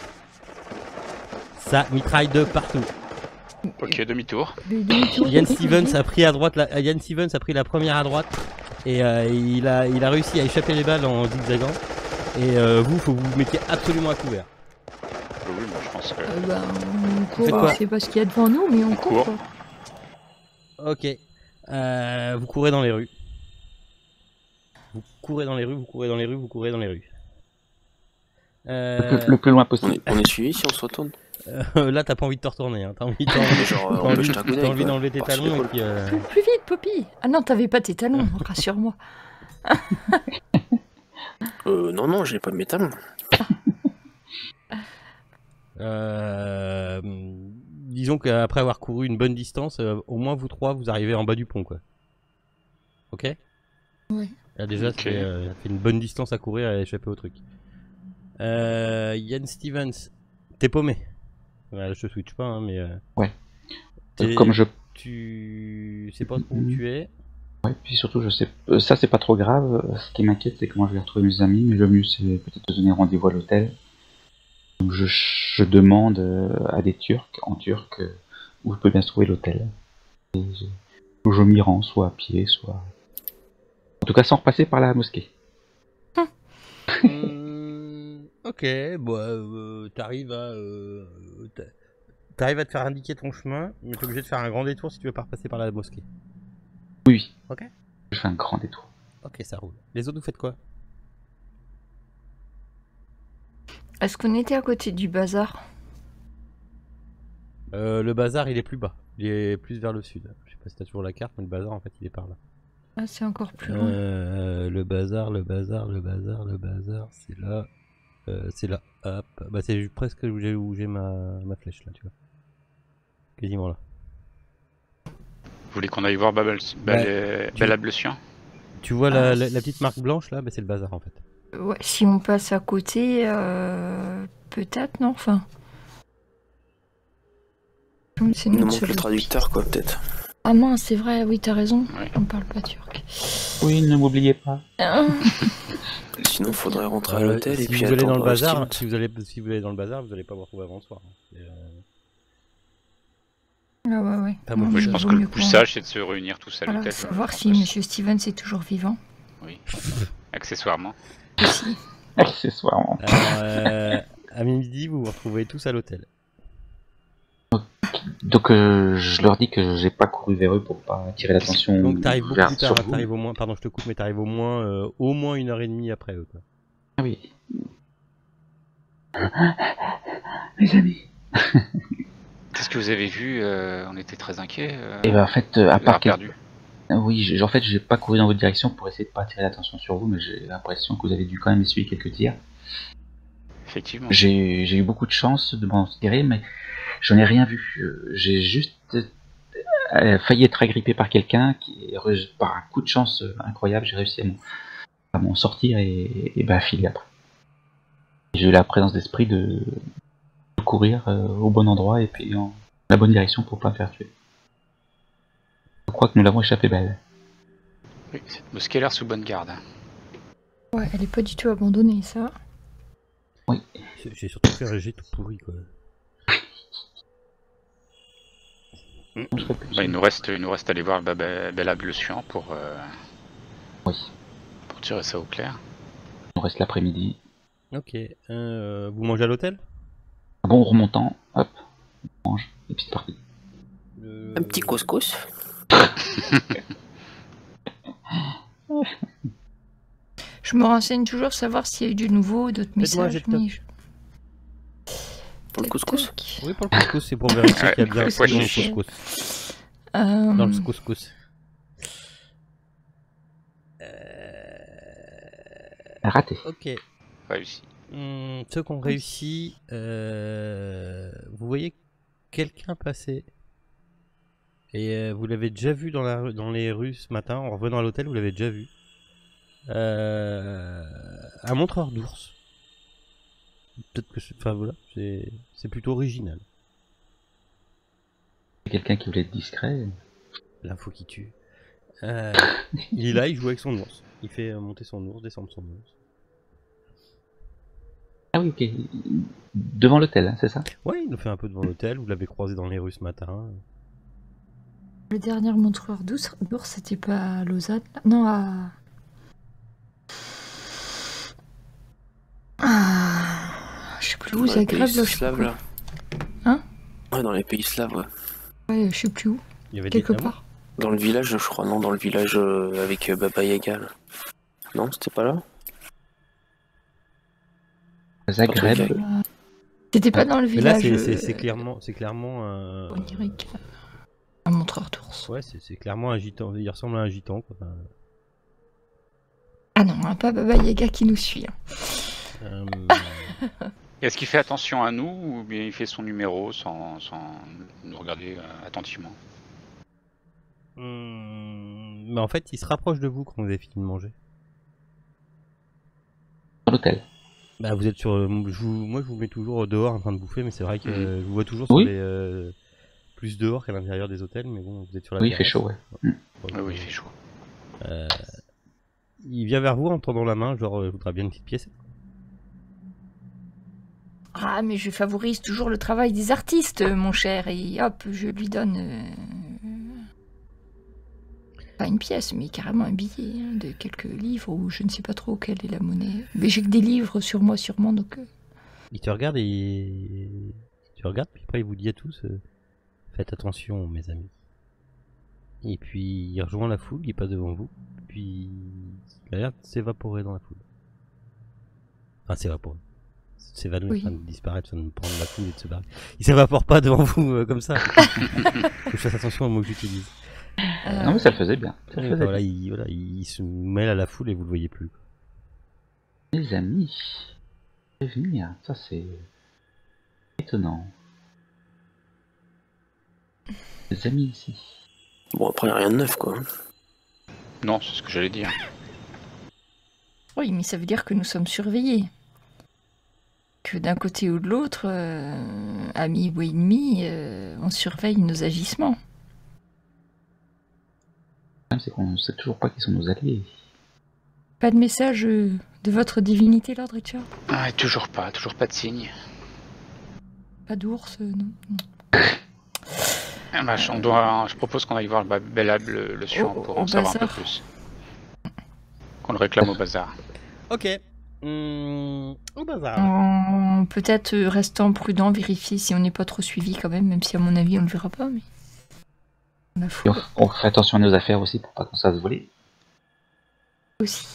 ça mitraille de partout. Ok, demi-tour. les demi-tours. Yann Stevens a pris à droite, la, Yann Stevens a pris la première à droite et euh, il, a, il a réussi à échapper les balles en zigzagant. Et euh, vous, faut que vous vous mettiez absolument à couvert. Oui, oui, moi je pense que. Euh, bah, on Faites court, quoi on sait pas ce qu'il y a devant nous, mais on On court. court. quoi. Ok. Euh, vous courez dans les rues. Vous courez dans les rues, vous courez dans les rues, vous courez dans les rues. Euh... Le, plus, le plus loin On possible. est, on est suivi si on se retourne. Euh, là, t'as pas envie de te retourner. Hein. T'as envie d'en- Genre, t'as on peut envie, jeter un coup t'as d'œil, envie quoi. d'enlever tes Par-ci, talons et l'épaule. puis. Euh... Plus, plus vite, Poppy. Ah non, t'avais pas tes talons, rassure-moi. Euh, non, non, j'ai pas de mes talons. Euh, disons qu'après avoir couru une bonne distance, euh, au moins vous trois, vous arrivez en bas du pont, quoi. Ok? Ouais. Là déjà, Ok. ça, fait, euh, ça fait une bonne distance à courir et à échapper au truc. Euh, Yann Stevens, t'es paumé. Ouais, je te switch pas, hein, mais. Euh, Ouais. t'es- Comme je... Tu sais pas trop où tu es. Ouais, puis surtout, je sais... euh, ça, c'est pas trop grave. Euh, Ce qui m'inquiète, c'est comment je vais retrouver mes amis. Mais le mieux, c'est peut-être de donner rendez-vous à l'hôtel. Donc, je, je demande euh, à des Turcs, en turc, euh, où je peux bien se trouver l'hôtel. Et je, où je m'y rends, soit à pied, soit... En tout cas, sans repasser par la mosquée. Hum, ok, bon, euh, t'arrives à, euh, t'a- t'arrives à te faire indiquer ton chemin, mais t'es obligé de faire un grand détour si tu veux pas repasser par la mosquée. Oui, Ok. je fais un grand détour. Ok, ça roule. Les autres, vous faites quoi? Est-ce qu'on était à côté du bazar? euh, Le bazar, il est plus bas. Il est plus vers le sud. Je sais pas si t'as toujours la carte, mais le bazar, en fait, il est par là. Ah, c'est encore plus loin. Euh, le bazar, le bazar, le bazar, le bazar, c'est là. Euh, c'est là. Hop. Bah, c'est presque où j'ai où j'ai ma, ma flèche, là, tu vois. Quasiment là. Vous voulez qu'on aille voir Babel, Babel, tu- Bel Ablution? Tu vois la, Ah, la, la petite marque blanche, là? Bah, c'est le bazar, en fait. Ouais, si on passe à côté, euh, peut-être, non? Enfin. C'est Il nous notre manque seule le traducteur, quoi, peut-être. Ah mince, c'est vrai, oui, t'as raison. Ouais. On parle pas turc. Oui, ne m'oubliez pas. Ah, Sinon, faudrait rentrer à Euh, l'hôtel si et puis vous allez dans le attendre bazar, Steven. si vous allez, si vous allez dans le bazar, vous allez pas vous retrouver avant le soir. hein. C'est, euh, ah ouais, ouais. Pas moi, Non, Moi, je mais pense vaut que mieux le plus qu'on- sage, c'est de se réunir tous à Voilà, l'hôtel. savoir je si pense. Monsieur Stevens est toujours vivant. Oui. Accessoirement. Aussi. Accessoirement. Alors, euh, à midi, vous vous retrouvez tous à l'hôtel. Donc euh, je leur dis que j'ai pas couru vers eux pour pas attirer l'attention Donc t'arrives beaucoup vers plus tard, sur vous. t'arrives au moins, pardon, je te coupe, mais t'arrives au moins, euh, au moins une heure et demie après eux. Quoi. Ah oui. Mes amis. Qu'est-ce que vous avez vu? euh, On était très inquiets. Euh, Et ben en fait, euh, à d'avoir part quel- perdu. oui, j'ai- en fait, j'ai pas couru dans votre direction pour essayer de pas attirer l'attention sur vous, mais j'ai l'impression que vous avez dû quand même essuyer quelques tirs. Effectivement. J'ai j'ai eu beaucoup de chance de m'en tirer, mais j'en ai rien vu. Euh, J'ai juste euh, failli être agrippé par quelqu'un qui, par un coup de chance euh, incroyable, j'ai réussi à m'en- à m'en sortir et, et ben filer après. J'ai eu la présence d'esprit de, de courir euh, au bon endroit et puis en la bonne direction pour pas me faire tuer. Je crois que nous l'avons échappé belle. Oui, cette mosquée a l'air sous bonne garde. Ouais, elle est pas du tout abandonnée, ça. J'ai j'ai surtout fait un jet tout pourri quoi. Bah, il nous reste, il nous reste à aller voir Babel Bel Ablution pour, euh, Oui, pour tirer ça au clair. il nous reste l'après-midi. Ok, euh, vous mangez à l'hôtel? Un bon remontant, hop, on mange, et puis c'est parti. Le- Un petit couscous. Je me renseigne toujours savoir s'il y a eu du nouveau, d'autres Faites-moi un messages. jet de mais je- Pour le couscous. Tac. Oui, pour le couscous, c'est pour vérifier qu'il y a bien Ouais, ce qu'il y a dans le couscous. couscous. Euh, Dans le couscous. Raté. Ok. Réussi. Hum, ceux qui ont réussi, euh, vous voyez quelqu'un passer. Et euh, vous l'avez déjà vu dans, la, rue- dans les rues ce matin, en revenant à l'hôtel, vous l'avez déjà vu. Euh, un montreur d'ours. Peut-être que c'est. Enfin voilà, c'est c'est plutôt original. Quelqu'un qui voulait être discret. L'info qui tue. Euh, il est là, il joue avec son ours. Il fait euh, monter son ours, descendre son ours. Ah oui, ok. Devant l'hôtel, hein, c'est ça? Ouais, il le fait un peu devant l'hôtel, vous l'avez croisé dans les rues ce matin. Le dernier montreur d'ours, d'ours, c'était pas à Lausanne là Non, à. Ah, je sais plus où, Dans les pays Zagreb, là, je sais slaves, pas là. Hein Ouais, dans les pays slaves, ouais. quoi. Ouais, je sais plus où, Il y avait des quelque Vietnamiens. part. Dans le village, je crois, non, dans le village euh, avec euh, Baba Yaga. Là. Non, c'était pas là? Zagreb. T'étais pas dans le Mais là, village. c'est- c'est c'est euh, clairement, c'est clairement un. on dirait que- un montreur d'ours. Ouais, c'est c'est clairement un gitan. Il ressemble à un gitan. Quoi. Enfin, Ah non, hein, pas Baba Yaga qui nous suit. hein. euh, Est-ce qu'il fait attention à nous ou bien il fait son numéro sans, sans nous regarder euh, attentivement? hum, Mais en fait, il se rapproche de vous quand vous avez fini de manger. Dans l'hôtel. Bah, vous êtes sur. euh, je vous- moi, je vous mets toujours dehors en train de bouffer, mais c'est vrai que Mhm. euh, je vous vois toujours Oui. sur les, euh, plus dehors qu'à l'intérieur des hôtels, mais bon, vous êtes sur la Oui, il fait terrasse. chaud, ouais. Donc, Oui, oui, il euh, fait chaud. euh, il vient vers vous en tendant la main, genre, euh, je voudrais bien une petite pièce. Ah, mais je favorise toujours le travail des artistes, mon cher, et hop, je lui donne. euh, Pas une pièce, mais carrément un billet hein, de quelques livres, ou je ne sais pas trop quelle est la monnaie. Mais j'ai que des livres sur moi, sûrement, donc. euh, Il te regarde et il te regarde, puis après il vous dit à tous euh, faites attention, mes amis. Et puis il rejoint la foule, il passe devant vous, puis il a l'air de s'évaporer dans la foule. Enfin, s'évaporer. S'évanouir, Oui. enfin, de disparaître, enfin, de prendre la foule et de se barrer. Il s'évapore pas devant vous euh, comme ça. Faut que je fasse attention aux mots que j'utilise. euh, Non, mais ça le faisait bien. Ça le Ouais, faisait enfin, voilà, bien. il, voilà, il se mêle à la foule et vous le voyez plus. Les amis. Prévenir, ça c'est étonnant. Les amis ici. Bon, après, y a rien de neuf, quoi. Non, c'est ce que j'allais dire. Oui, mais ça veut dire que nous sommes surveillés. Que d'un côté ou de l'autre, euh, amis ou ennemis, euh, on surveille nos agissements. Le problème, c'est qu'on ne sait toujours pas qui sont nos alliés. Pas de message euh, de votre divinité, Lord Richard? Ah, toujours pas, toujours pas de signe. Pas d'ours, euh, non, non. Ah, bah, je- on doit, je propose qu'on aille voir le Belab le, le suivant Au- pour au en savoir un peu bazar. plus. Qu'on le réclame au bazar. Ok. Hum, au bazar. En- Peut-être euh, restant prudent, vérifier si on n'est pas trop suivi quand même, même si à mon avis on le verra pas, mais... On a fou Et on, on fait attention à nos affaires aussi pour pas qu'on se fasse voler. aussi.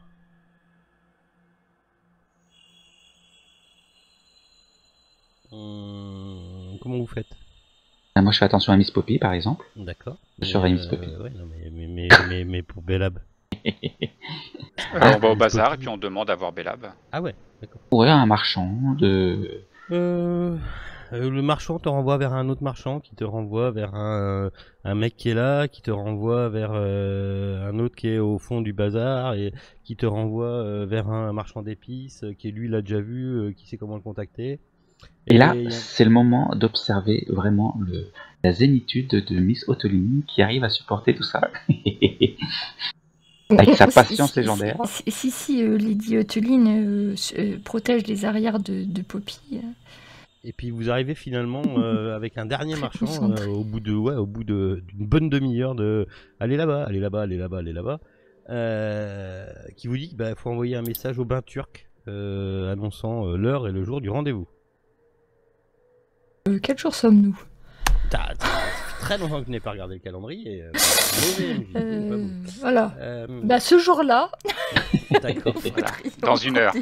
Hum, comment vous faites? Ah, moi je fais attention à Miss Poppy par exemple. D'accord. Je Mais, surveille Miss euh, Poppy. ouais, non, mais, mais, mais, mais, mais pour Bellab. Alors, on va au Miss bazar Poppy. et puis on demande à voir Belab. Ah ouais, d'accord. Ouais, un marchand de... Euh, euh, le marchand te renvoie vers un autre marchand qui te renvoie vers un, un mec qui est là, qui te renvoie vers euh, un autre qui est au fond du bazar et qui te renvoie euh, vers un marchand d'épices euh, qui lui l'a déjà vu, euh, qui sait comment le contacter. Et là, il y a- c'est le moment d'observer vraiment le, la zénitude de Miss Otolini qui arrive à supporter tout ça. Avec sa patience Si- légendaire. Si, si, si, euh, Lady Oteline euh, s- euh, protège les arrières de, de Poppy. euh. Et puis vous arrivez finalement euh, avec un dernier Très marchand concentré. euh, au bout de ouais, au bout de d'une bonne demi-heure de allez là-bas, allez là-bas, allez là-bas, allez là-bas, euh, qui vous dit qu'il bah, faut envoyer un message au bain turc euh, annonçant euh, l'heure et le jour du rendez-vous. Euh, quel jour sommes-nous? T'as- t'as- Ça fait très longtemps que je n'ai pas regardé le calendrier. euh, mauvais M J, pas Euh, vous. Voilà. Euh, Bah, ce jour-là, D'accord. Voilà. Dans une heure.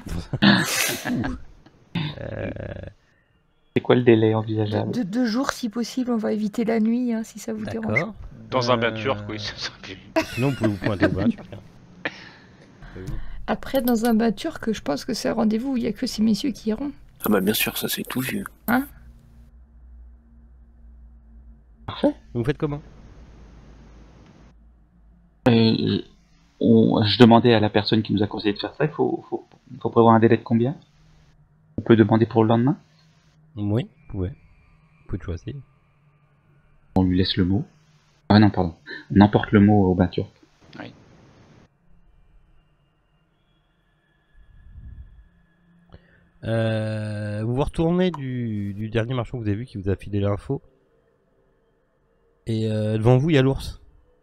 Euh, C'est quoi le délai de, envisageable? de deux jours si possible, on va éviter la nuit, hein, si ça vous dérange. D'accord. Dans un bain Euh, turc, oui. ça serait plus- Sinon, vous pouvez vous pointer au bain turc. hein. Euh, Après, dans un bain turc, je pense que c'est un rendez-vous où il n'y a que ces messieurs qui iront. Ah bah bien sûr, ça c'est tout vu. Vous faites comment? Euh, on- je demandais à la personne qui nous a conseillé de faire ça, il faut, faut, faut prévoir un délai de combien? On peut demander pour le lendemain? Oui, vous pouvez. Vous pouvez choisir. On lui laisse le mot. Ah non, pardon. On emporte le mot au bain turc. Euh, vous vous retournez du, du dernier marchand que vous avez vu qui vous a filé l'info. Et euh, devant vous, il y a l'ours.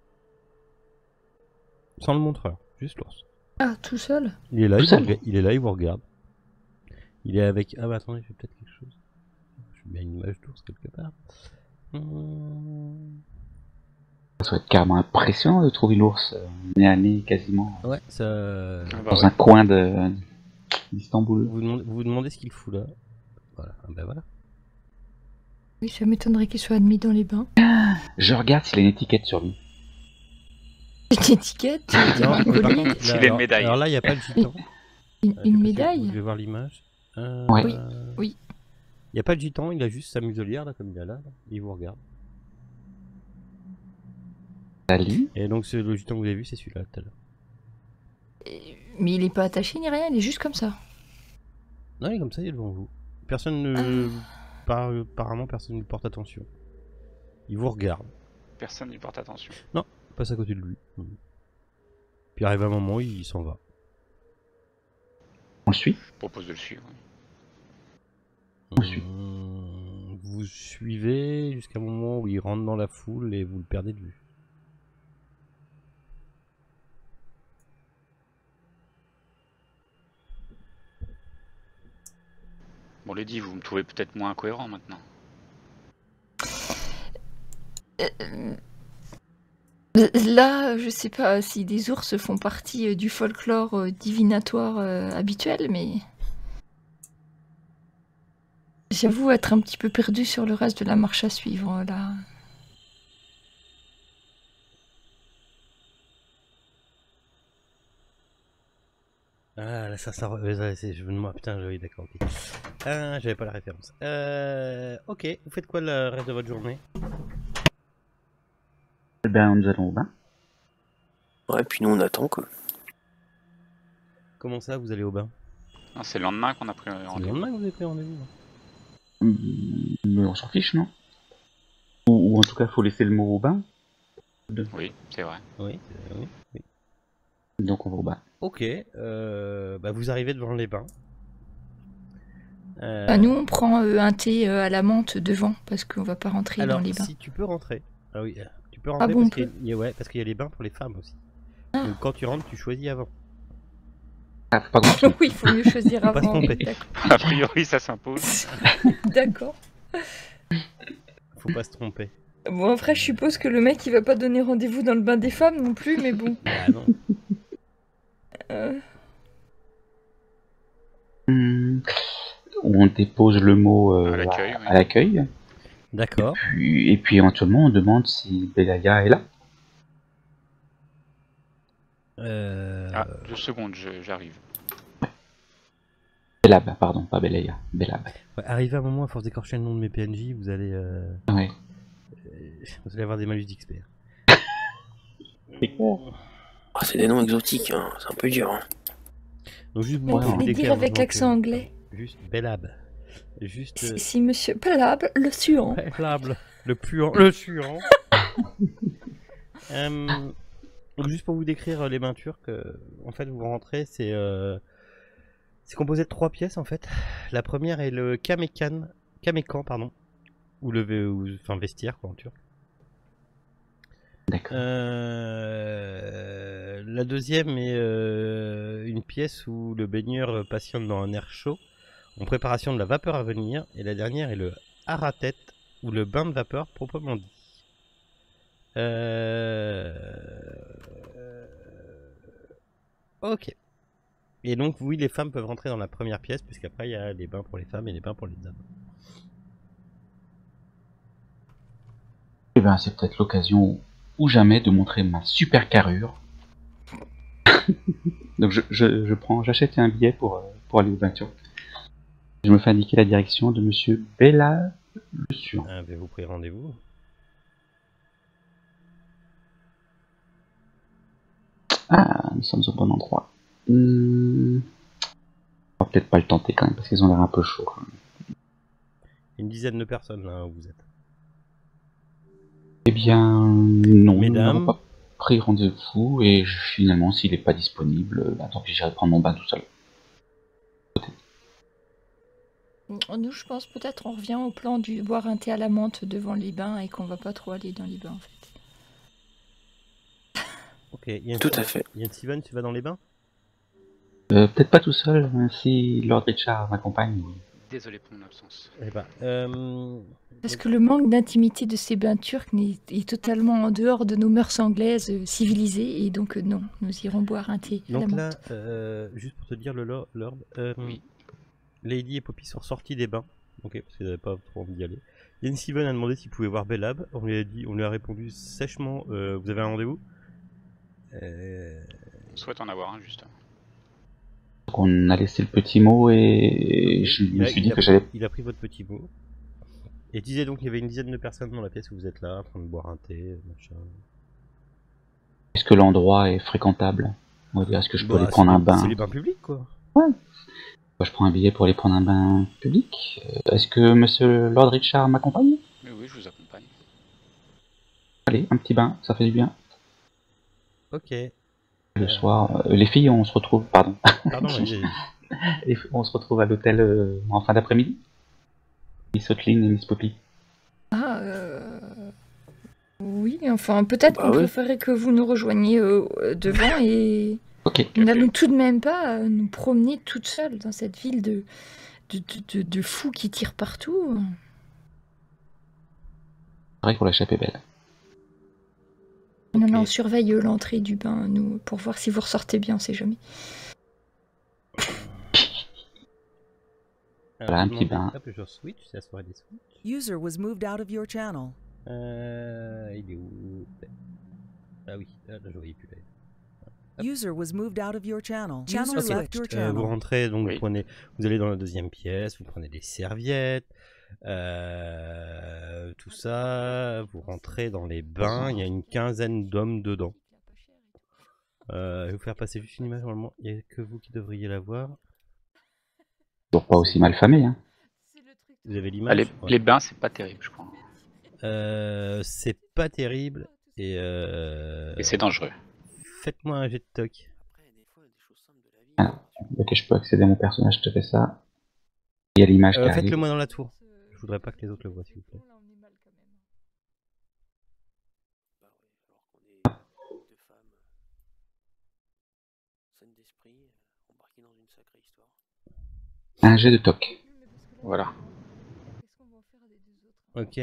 Sans le montreur, juste l'ours. Ah, tout seul? Il est là, Tout il, vous seul rega- il est là, il vous regarde. Il est avec... Ah bah attendez, je fais peut-être quelque chose. Je mets une image d'ours quelque part. Hum. Ça doit être carrément impressionnant de trouver l'ours euh, nez à nez quasiment Ouais, ça. Ah bah dans ouais. un coin de d'Istanbul. Vous demandez, vous vous demandez ce qu'il fout là. Voilà, ah ben voilà. Oui, ça m'étonnerait qu'il soit admis dans les bains. Je regarde s'il a une étiquette sur lui. Une étiquette, tu veux dire Non, un mais par collier, contre, là, S'il a une alors, médaille. alors là, il n'y a pas le gitan. une, Euh, je sais une pas si Vous médaille. devez voir l'image. Euh, Ouais. Oui, oui. Il n'y a pas de gitan, il a juste sa muselière là, comme il a là. Il vous regarde. Salut. Et donc, c'est le gitan que vous avez vu, c'est celui-là tout à l'heure. Et- Mais il est pas attaché ni rien, il est juste comme ça. Non, il est comme ça, il est devant vous. Personne ne. Par- Apparemment, personne ne lui porte attention. Il vous regarde. Personne n'y porte attention. Non, passe à côté de lui. Mhm. Puis arrive un moment, il s'en va. On le suit. Je propose de le suivre. oui. On le suit. Hum, Vous suivez jusqu'à un moment où il rentre dans la foule et vous le perdez de vue. Bon, Lady, vous me trouvez peut-être moins incohérent maintenant. Euh, Là, je sais pas si des ours font partie euh, du folklore euh, divinatoire euh, habituel, mais j'avoue être un petit peu perdu sur le reste de la marche à suivre là. Ah, là, ça, ça, re- ça, c'est, je me demande, putain, oui, d'accord, ok. Ah, j'avais pas la référence. Euh, ok, vous faites quoi le reste de votre journée? Eh ben, nous allons au bain. Ouais, puis nous on attend quoi. Comment ça, vous allez au bain? Non, c'est le lendemain qu'on a pris C'est le rendez-vous. lendemain que vous avez pris rendez-vous? non Hum, Mais on s'en fiche, non ou, ou en tout cas, faut laisser le mot au bain. Oui, c'est vrai. Oui, c'est- oui, oui. Donc on va au bain. Ok, euh, bah vous arrivez devant les bains. Euh, Bah, nous, on prend euh, un thé euh, à la menthe devant parce qu'on va pas rentrer alors, dans les bains. si tu peux rentrer. Ah oui, euh, tu peux rentrer Ah bon, parce on qu'il y, a- ouais, parce qu'il y a les bains pour les femmes aussi. Ah. Donc quand tu rentres, tu choisis avant. Ah, faut pas qu'on Oui, il faut mieux choisir Faut pas se avant. tromper. D'accord. A priori, ça s'impose. D'accord. Faut pas se tromper. Bon, après, je suppose que le mec, il va pas donner rendez-vous dans le bain des femmes non plus, mais bon. Bah non. Euh, Hum, on dépose le mot euh, À l'accueil, à, oui. à l'accueil. D'accord. Puis- Et puis éventuellement, on demande si Belaya est là. Euh... Ah, deux secondes, je- j'arrive. Belab, pardon, pas Belaya. Belab. ouais, arrivé à un moment, à force d'écorcher le nom de mes P N J, vous allez, euh, Ouais. euh, vous allez avoir des malus d'expert. Ah, c'est des noms exotiques, hein. C'est un peu dur. Hein. Donc juste Mais pour Ouais, vous vous voulez décrire dire avec votre l'accent nom, anglais Juste Belab. Juste. euh, Si, si, monsieur Palab, le suant. Belab. Le puant. Le suant. Euh, donc juste pour vous décrire euh, les bains turcs, euh, en fait vous rentrez, c'est euh, c'est composé de trois pièces en fait. La première est le kamekan, kamekan pardon, ou le ve- ou- enfin vestiaire quoi en turc. D'accord. Euh, la deuxième est euh, une pièce où le baigneur patiente dans un air chaud en préparation de la vapeur à venir. Et la dernière est le haratet ou le bain de vapeur proprement dit. Euh... Ok. Et donc oui, les femmes peuvent rentrer dans la première pièce puisqu'après il y a les bains pour les femmes et les bains pour les hommes. Eh ben, c'est peut-être l'occasion ou jamais de montrer ma super carrure. Donc je, je, je prends, j'achète un billet pour, euh, pour aller au bain turc. Je me fais indiquer la direction de monsieur Bella Le Suant. Avez-vous pris rendez-vous? Ah, nous sommes au bon endroit. Hmm. On va peut-être pas le tenter quand même parce qu'ils ont l'air un peu chauds. quand même. Une dizaine de personnes là où vous êtes. Eh bien, non, Mesdames. nous n'avons pas pris rendez-vous et je- finalement, s'il n'est pas disponible, bah, tant pis, j'irai prendre mon bain tout seul. Nous, je pense peut-être on revient au plan du boire un thé à la menthe devant les bains et qu'on va pas trop aller dans les bains en fait. Ok, Yann, Tout à fait. Yann Steven, tu vas dans les bains? Euh, peut-être pas tout seul, hein, si Lord Richard m'accompagne, Désolé pour mon absence. Eh ben, euh, Parce donc- que le manque d'intimité de ces bains turcs n'est- est totalement en dehors de nos mœurs anglaises euh, civilisées, et donc euh, non, nous irons boire un thé à la Donc menthe. là, euh, juste pour te dire, le lord, lord, euh, Oui. Lady et Poppy sont sortis des bains, ok, parce qu'ils n'avaient pas trop envie d'y aller. Yann Steven a demandé s'il pouvait voir Bellab. On lui a dit, on lui a répondu sèchement, euh, vous avez un rendez-vous. Euh, On souhaite en avoir un, juste. Donc on a laissé le petit mot et ok, je il me a- suis il dit a que pris- j'allais. Il a pris votre petit mot. Et disait donc qu'il y avait une dizaine de personnes dans la pièce où vous êtes là, en train de boire un thé, machin. Est-ce que l'endroit est fréquentable? On va dire, est-ce que je peux Bah, aller prendre c'est un les- bain? C'est les bains publics, quoi. Bah, je prends un billet pour aller prendre un bain public. Euh, Est-ce que Monsieur Lord Richard m'accompagne? Mais oui, je vous accompagne. Allez, un petit bain, ça fait du bien. Ok. Le Euh, soir, euh, les filles, on se retrouve. Pardon. Pardon, vas-y, vas-y. Les filles, on se retrouve à l'hôtel euh, en fin d'après-midi. Miss Hotlin et Miss Poppy. Ah, euh... oui, enfin, peut-être Bah qu'on oui. préférait que vous nous rejoigniez euh, euh, devant, et Ok. nous n'allons tout de même pas euh, nous promener toute seule dans cette ville de, de, de, de- de fous qui tirent partout. C'est vrai que pour la chape est belle. Non, Ok. non, on surveille euh, l'entrée du bain, nous, pour voir si vous ressortez bien, on sait jamais. Alors, Voilà, un je petit demandais- bain. Hop, je switch, c'est la soirée des switch. User was moved out of your channel. Euh, il est où? Ah oui, là, là, je voyais plus là. User was moved out of your channel. Ok. User left your Euh, vous channel. rentrez, donc Oui. vous prenez, vous allez dans la deuxième pièce, vous prenez des serviettes, euh, tout ça. Vous rentrez dans les bains, il y a une quinzaine d'hommes dedans. Euh, je vais vous faire passer juste une image normalement. Il n'y a que vous qui devriez la voir. Toujours pas aussi mal famé, hein. Vous avez Ah, l'image. les, Ouais. les bains, c'est pas terrible, je crois. Euh, c'est pas terrible et, euh, Et c'est dangereux. faites-moi un jet de toc. Alors, dès que je peux accéder à mon personnage, je te fais ça. Il y a l'image qui Euh, arrive. Faites-le moi dans la tour. Je voudrais pas que les autres le voient, s'il vous plaît. Un jet de toc. Voilà. Ok.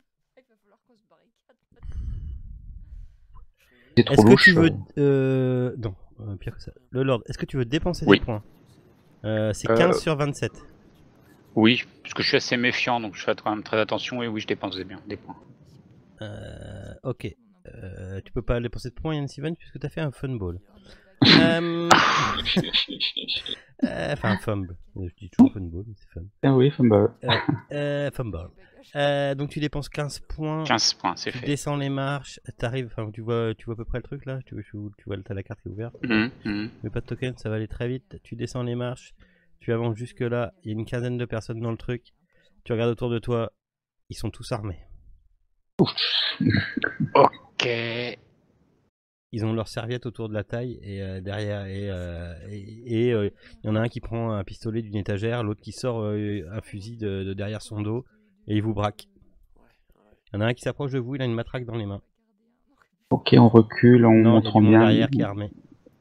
C'est trop Est-ce que louche. tu veux... euh, Euh... Non, euh, pire que ça. Le Lord, est-ce que tu veux dépenser Oui. des points? euh, C'est Euh, quinze sur vingt-sept. Oui, parce que je suis assez méfiant, donc je fais quand même très attention, et oui, je dépense des, bien, des points. Euh, ok. Euh, tu peux pas dépenser de points, Yann Steven, puisque t'as fait un fun ball. euh... euh, Enfin, un fumble. Je dis toujours fun ball, mais c'est fun. Ah oui, fumble. Euh, euh, fumble. Euh, donc tu dépenses quinze points. quinze points, c'est Tu fait. descends les marches, t'arrives, enfin tu vois, tu vois à peu près le truc là, tu, tu, tu vois, t'as la carte qui est ouverte, Mhm, mhm. mais pas de token, ça va aller très vite. Tu descends les marches, tu avances jusque là, il y a une quinzaine de personnes dans le truc, tu regardes autour de toi, ils sont tous armés. Ok. Ils ont leur serviette autour de la taille et euh, derrière, et euh, et- et, euh, il y en a un qui prend un pistolet d'une étagère, l'autre qui sort euh, un fusil de, de derrière son dos et il vous braque. Il y en a un qui s'approche de vous, il a une matraque dans les mains. Ok, on recule en Non, il y a montrant du monde bien. derrière qui est armé.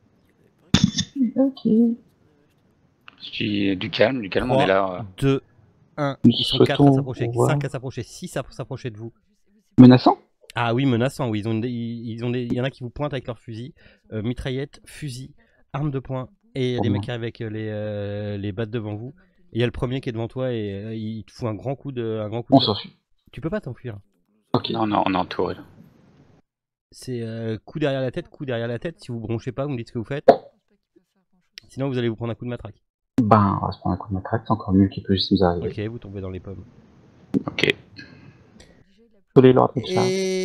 Ok. Je dis du calme, du calme, on trois, est là. euh. deux, un. Nous Ils sont quatre à souhaitons s'approcher, pouvoir- cinq à s'approcher, six à s'approcher de vous. Menaçant? Ah oui, menaçant, oui. Ils ont des- ils ils ont des- il y en a qui vous pointent avec leur fusil, euh, mitraillette, fusil, arme de poing, et il y a Oh des non. mecs qui arrivent avec euh, les, euh, les battes devant vous. Et il y a le premier qui est devant toi et euh, il te fout un grand coup de, un grand coup On de- s'enfuit. Tu peux pas t'enfuir. Ok. Non, non, on est entouré là. C'est euh, coup derrière la tête, coup derrière la tête. Si vous bronchez pas, vous me dites ce que vous faites. Sinon, vous allez vous prendre un coup de matraque. Ben, on va se prendre un coup de matraque, c'est encore mieux qu'il peut juste nous arriver. Ok, vous tombez dans les pommes. Ok. Désolé, Lord Richard.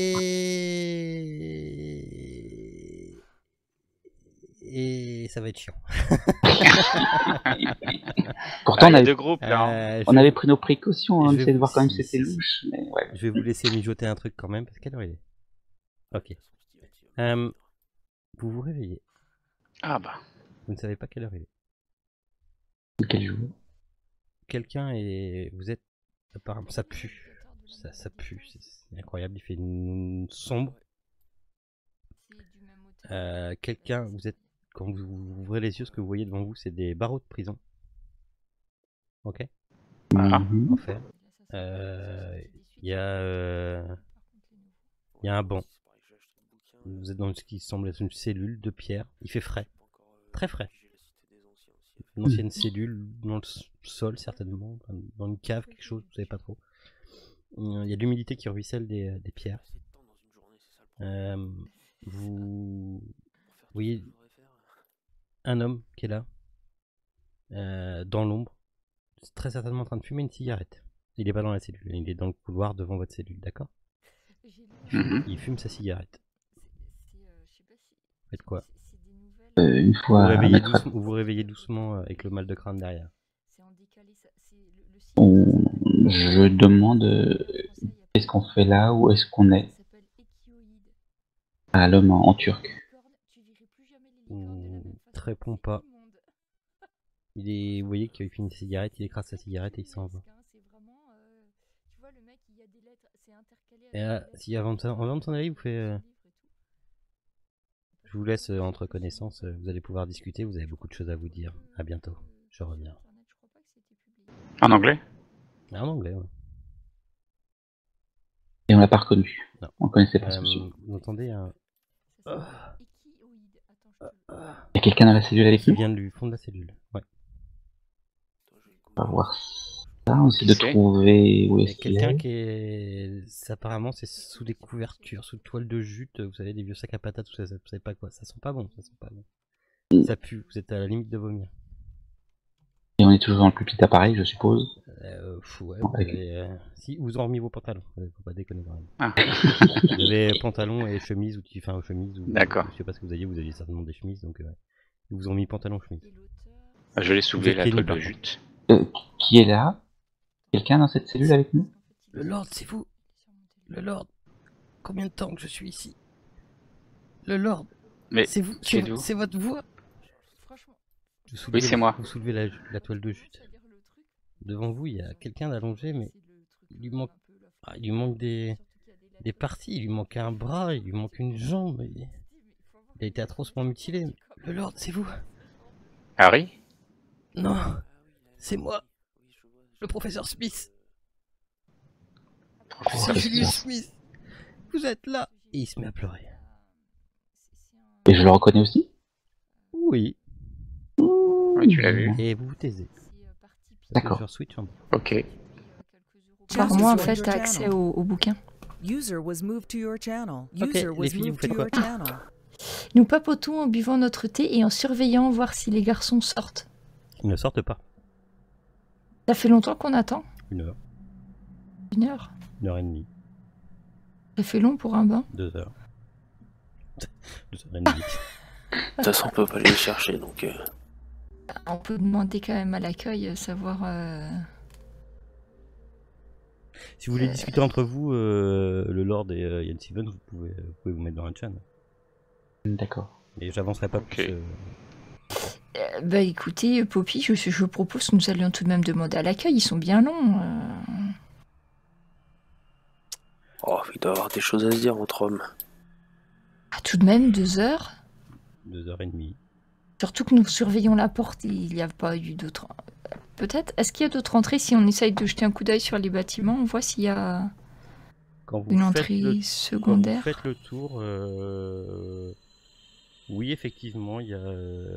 Et... Et ça va être chiant. Pourtant, Ah, on, il y a avait, deux groupes là. hein. Euh, on je- avait pris nos précautions, hein, on je vais essayait de vous- voir quand même si si, c'était si, si. louche, mais ouais. Je vais vous laisser mijoter un truc quand même, parce quelle heure il est? Ok. Euh, vous vous réveillez. Ah bah. Vous ne savez pas quelle heure il est. Quel jour? Quelqu'un est... Vous êtes... Apparemment, ça pue. Ça, ça pue, c'est c'est incroyable, il fait une sombre. Euh, Quelqu'un, vous êtes... Quand vous, vous ouvrez les yeux, ce que vous voyez devant vous, c'est des barreaux de prison. Ok. Voilà. Mhm. en fait. Euh, Il y a, euh, il y a un banc. Vous êtes dans ce qui semble être une cellule de pierre. Il fait frais, très frais. Une ancienne cellule dans le s- sol certainement, enfin, dans une cave, quelque chose, vous savez pas trop. Euh, Il y a de l'humidité qui ruisselle des, des pierres. Euh, vous voyez un homme qui est là, euh, dans l'ombre, très certainement en train de fumer une cigarette. Il est pas dans la cellule, il est dans le couloir devant votre cellule, d'accord? Il fume, Mhm. il fume sa cigarette. Faites quoi? Euh, une Vous fois vous à réveillez mettre à- doucement, vous vous réveillez doucement euh, avec le mal de crâne derrière. on- je demande euh, qu'est-ce qu'on fait là, où est-ce qu'on est à l'homme en, en turc. Il te répond pas. Il est, vous voyez qu'il finit sa cigarette, il écrase sa cigarette et il s'en va. Et là, si avant de ça- avant de s'en aller, il vous fait. euh, Je vous laisse euh, entre connaissances, euh, vous allez pouvoir discuter, vous avez beaucoup de choses à vous dire. À bientôt, je reviens. En anglais? Ah, en anglais, ouais. Et on l'a pas reconnu. Non. On connaissait pas Euh, ce monsieur. vous entendez un. Il y a quelqu'un dans la cellule avec Qui nous? vient du fond de la cellule. Ouais. On va voir ça, on essaie de C'est- trouver où Il y a est-ce qu'il quelqu'un est. qui est. c'est- Apparemment, c'est sous des couvertures, sous toile de jute, vous savez, des vieux sacs à patates, tout ça, ça, vous savez pas quoi. Ça sent pas bon, ça sent pas bon. Ça pue, vous êtes à la limite de vomir. Et on est toujours dans le plus petit appareil, je suppose. Euh, pff, ouais, Non, vous avec- avez, euh, Si, vous ont remis vos pantalons, euh, faut pas déconner quand même. Ah. Vous avez pantalon et chemise, ou enfin chemise, ou D'accord. je sais pas ce que vous aviez, vous aviez certainement des chemises, donc euh, ouais. Ils vous ont mis pantalon chemise. Je l'ai soulevé êtes la Kenny, toile par de contre. jute. Euh, qui est là? Quelqu'un dans cette cellule avec nous? Le Lord, c'est vous. Le Lord. Combien de temps que je suis ici? Le Lord. Mais C'est vous. tu es C'est d'où? c'est votre voix. Vous Oui, soulevez c'est le- moi. Vous soulevez la, la toile de jute. Devant vous, il y a quelqu'un d'allongé, mais il lui manque, ah, il lui manque des, des parties. Il lui manque un bras, il lui manque une jambe. Il, il a été atrocement mutilé. Le Lord, c'est vous. Harry? Non, c'est moi. Le professeur Smith. C'est Julius Smith. Vous êtes là. Et il se met à pleurer. Et je le reconnais aussi? Oui. Oui, tu l'as vu. Et vous vous taisez. D'accord. Sur Switch, hein. Ok. Par moi, en fait, t'as accès au, au bouquin. User was moved to your channel. Ok, User les was filles, vous moved faites to quoi? your channel. Nous papotons en buvant notre thé et en surveillant voir si les garçons sortent. Ils ne sortent pas. Ça fait longtemps qu'on attend? Une heure, Une heure? une heure et demie, Ça fait long pour un bain? deux heures. Deux heures et demie. De toute façon, on peut pas aller les chercher, donc... euh, On peut demander quand même à l'accueil, euh, savoir... euh, Si vous voulez discuter entre vous, euh, le Lord et euh, Yann Steven, vous pouvez, vous pouvez vous mettre dans un chat. D'accord. Et j'avancerai pas Ok. plus. euh, euh, bah écoutez, Poppy, je, je propose que nous allions tout de même demander à l'accueil, ils sont bien longs. euh. Oh, il doit y avoir des choses à se dire entre hommes. Ah, tout de même, deux heures? deux heures et demie. Surtout que nous surveillons la porte, il n'y a pas eu d'autres... Peut-être, est-ce qu'il y a d'autres entrées? Si on essaye de jeter un coup d'œil sur les bâtiments, on voit s'il y a Quand vous une faites entrée le- Quand vous secondaire. faites le tour, euh, oui, effectivement, il y a, euh,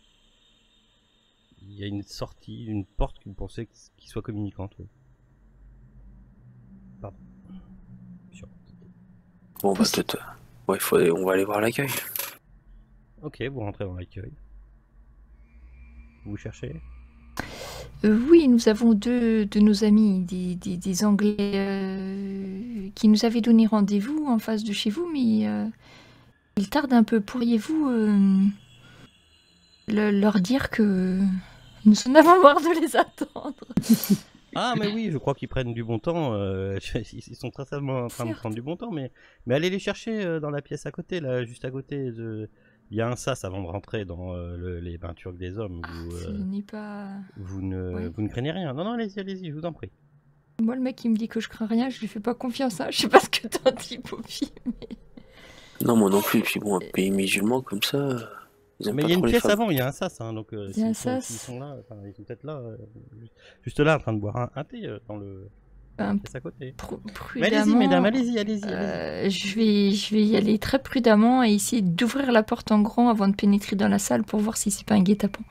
il y a une sortie, une porte que vous pensez que- qui soit communicante. Oui. Pardon. Sur- Bon, bah Possible. peut-être... euh, Ouais, faut aller- on va aller voir l'accueil. Ok, vous rentrez dans l'accueil. Vous cherchez? Euh, oui, nous avons deux de nos amis, des, des, des Anglais, euh, qui nous avaient donné rendez-vous en face de chez vous, mais euh, ils tardent un peu. Pourriez-vous euh, le- leur dire que nous en avons marre de les attendre? Ah, mais oui, je crois qu'ils prennent du bon temps. euh, ils ils sont très certainement en train de Certes. prendre du bon temps, mais, mais allez les chercher euh, dans la pièce à côté, là, juste à côté. De... Il y a un sas avant de rentrer dans euh, le- les bains turcs des hommes. Vous, Ce euh, n'est pas... vous, ne, Ouais. vous ne craignez rien. Non, non, allez-y, allez-y, je vous en prie. Moi, le mec, il me dit que je crains rien, je lui fais pas confiance. Hein. Je sais pas ce que t'en dis, Poppy. Mais... Non, moi non plus. Puis bon, un pays musulman comme ça, euh, Ils aiment Mais pas il y a une trop les pièce femmes. avant, il y a un sas, hein, donc euh, Il y a un s'ils sont, sas. s'ils sont là, enfin, ils sont peut-être là, euh, juste là, en train de boire un, un thé euh, dans le Ben, la pièce à côté. pr- Mais allez-y, prudemment, mesdames, allez-y, allez-y, allez-y. euh, je vais, je vais y aller très prudemment et essayer d'ouvrir la porte en grand avant de pénétrer dans la salle pour voir si c'est pas un guet-apens.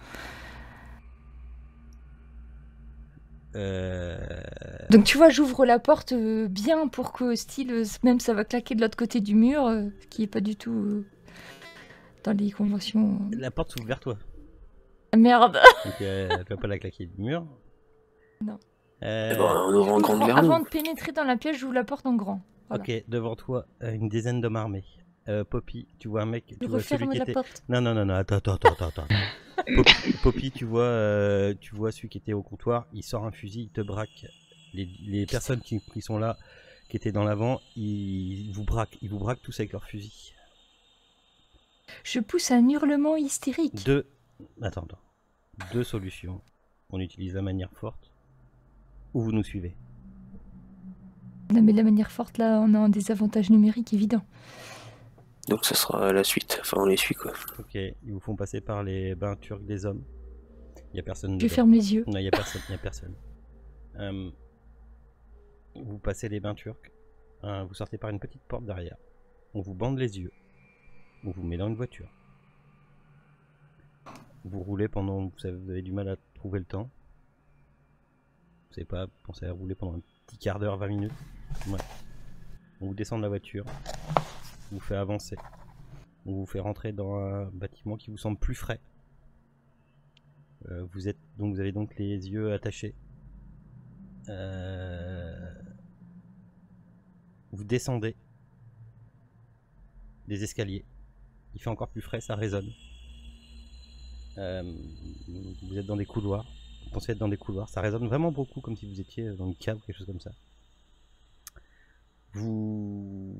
Euh... Donc tu vois, j'ouvre la porte euh, bien pour que style, euh, même ça va claquer de l'autre côté du mur, euh, ce qui est pas du tout euh, dans les conventions. La porte s'ouvre vers toi. Ah, merde. Donc euh, tu vas pas la claquer du mur. Non. Euh, Eh ben, on ouvre en grande vers Avant nous. de pénétrer dans la pièce, j'ouvre la porte en grand. Voilà. Ok, devant toi, euh, une dizaine d'hommes armés. Euh, Poppy, tu vois un mec, tu Je vois celui referme qui la était... porte. Non, non, non, non, attends, attends, attends, attends. Poppy, Poppy, tu vois, euh, tu vois celui qui était au comptoir, il sort un fusil, il te braque. Les, les personnes qui, qui sont là, qui étaient dans l'avant, ils vous braquent, ils vous braquent tous avec leur fusil. Je pousse un hurlement hystérique. Deux, attends, attends. Deux solutions. On utilise la manière forte, ou vous nous suivez. Non mais de la manière forte là, on a un désavantage numérique évident. Donc ça sera la suite. Enfin, on les suit quoi. Ok, ils vous font passer par les bains turcs des hommes. Il y a personne Je dedans. ferme les yeux. Non, il y a personne, il y a personne. Euh, vous passez les bains turcs. Euh, vous sortez par une petite porte derrière. On vous bande les yeux. On vous met dans une voiture. Vous roulez pendant, vous savez, vous avez du mal à trouver le temps. Vous savez pas, pensez à rouler pendant un petit quart d'heure, vingt minutes. Ouais. On vous descend de la voiture. On vous fait avancer. On vous fait rentrer dans un bâtiment qui vous semble plus frais. Euh, vous êtes donc, vous avez donc les yeux attachés. Euh... Vous descendez des escaliers. Il fait encore plus frais, ça résonne. Euh, vous êtes dans des couloirs. Vous pensez être dans des couloirs. Ça résonne vraiment beaucoup comme si vous étiez dans une cave ou quelque chose comme ça. Vous...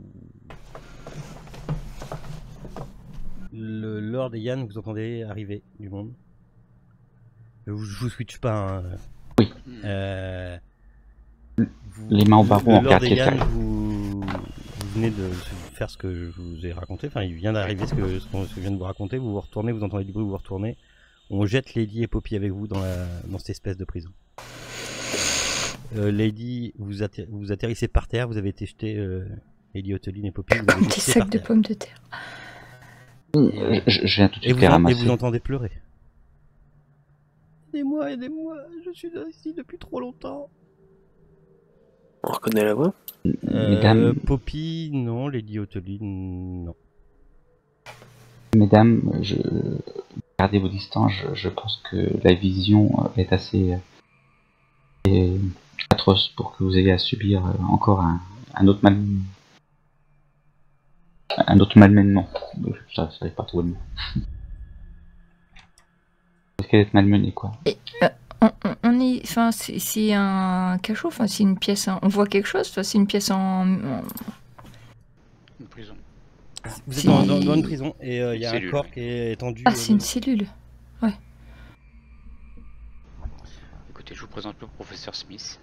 Le Lord et Yann, vous entendez arriver du monde. Je vous, je vous switch pas. Hein. Oui. Euh, vous, Les mains au barreau le en Lord et quartier Yann, sale. vous, vous venez de faire ce que je vous ai raconté. Enfin, il vient d'arriver ce que, ce que je viens de vous raconter. Vous vous retournez, vous entendez du bruit, vous vous retournez. On jette Lady et Poppy avec vous dans, la, dans cette espèce de prison. Euh, Lady, vous, atterri vous atterrissez par terre. Vous avez été jeté, euh, Lady Oteline et Poppy. Vous avez Comme été des jetés sacs par de terre. pommes de terre. Je, je viens tout de Et suite vous, les en- et ramasser. vous entendez pleurer. Aidez-moi, aidez-moi, je suis ici depuis trop longtemps. On reconnaît la voix. Euh, Mesdames, Poppy, non. Lady Oteline, non. mesdames, je... gardez vos distances. Je, je pense que la vision est assez est atroce pour que vous ayez à subir encore un, un autre mal, un autre malmènement. Je savais pas trouver le mot. Parce qu'elle est malmenée, quoi. On, on- on est, enfin, c'est c'est un cachot, enfin, c'est une pièce. en- On voit quelque chose, enfin, c'est une pièce en. en- Une prison. Vous êtes C'est- dans, dans- dans une prison et il y a un Cellule. corps qui est étendu. Ah, euh, c'est une cellule. Écoutez, je vous présente le professeur Smith.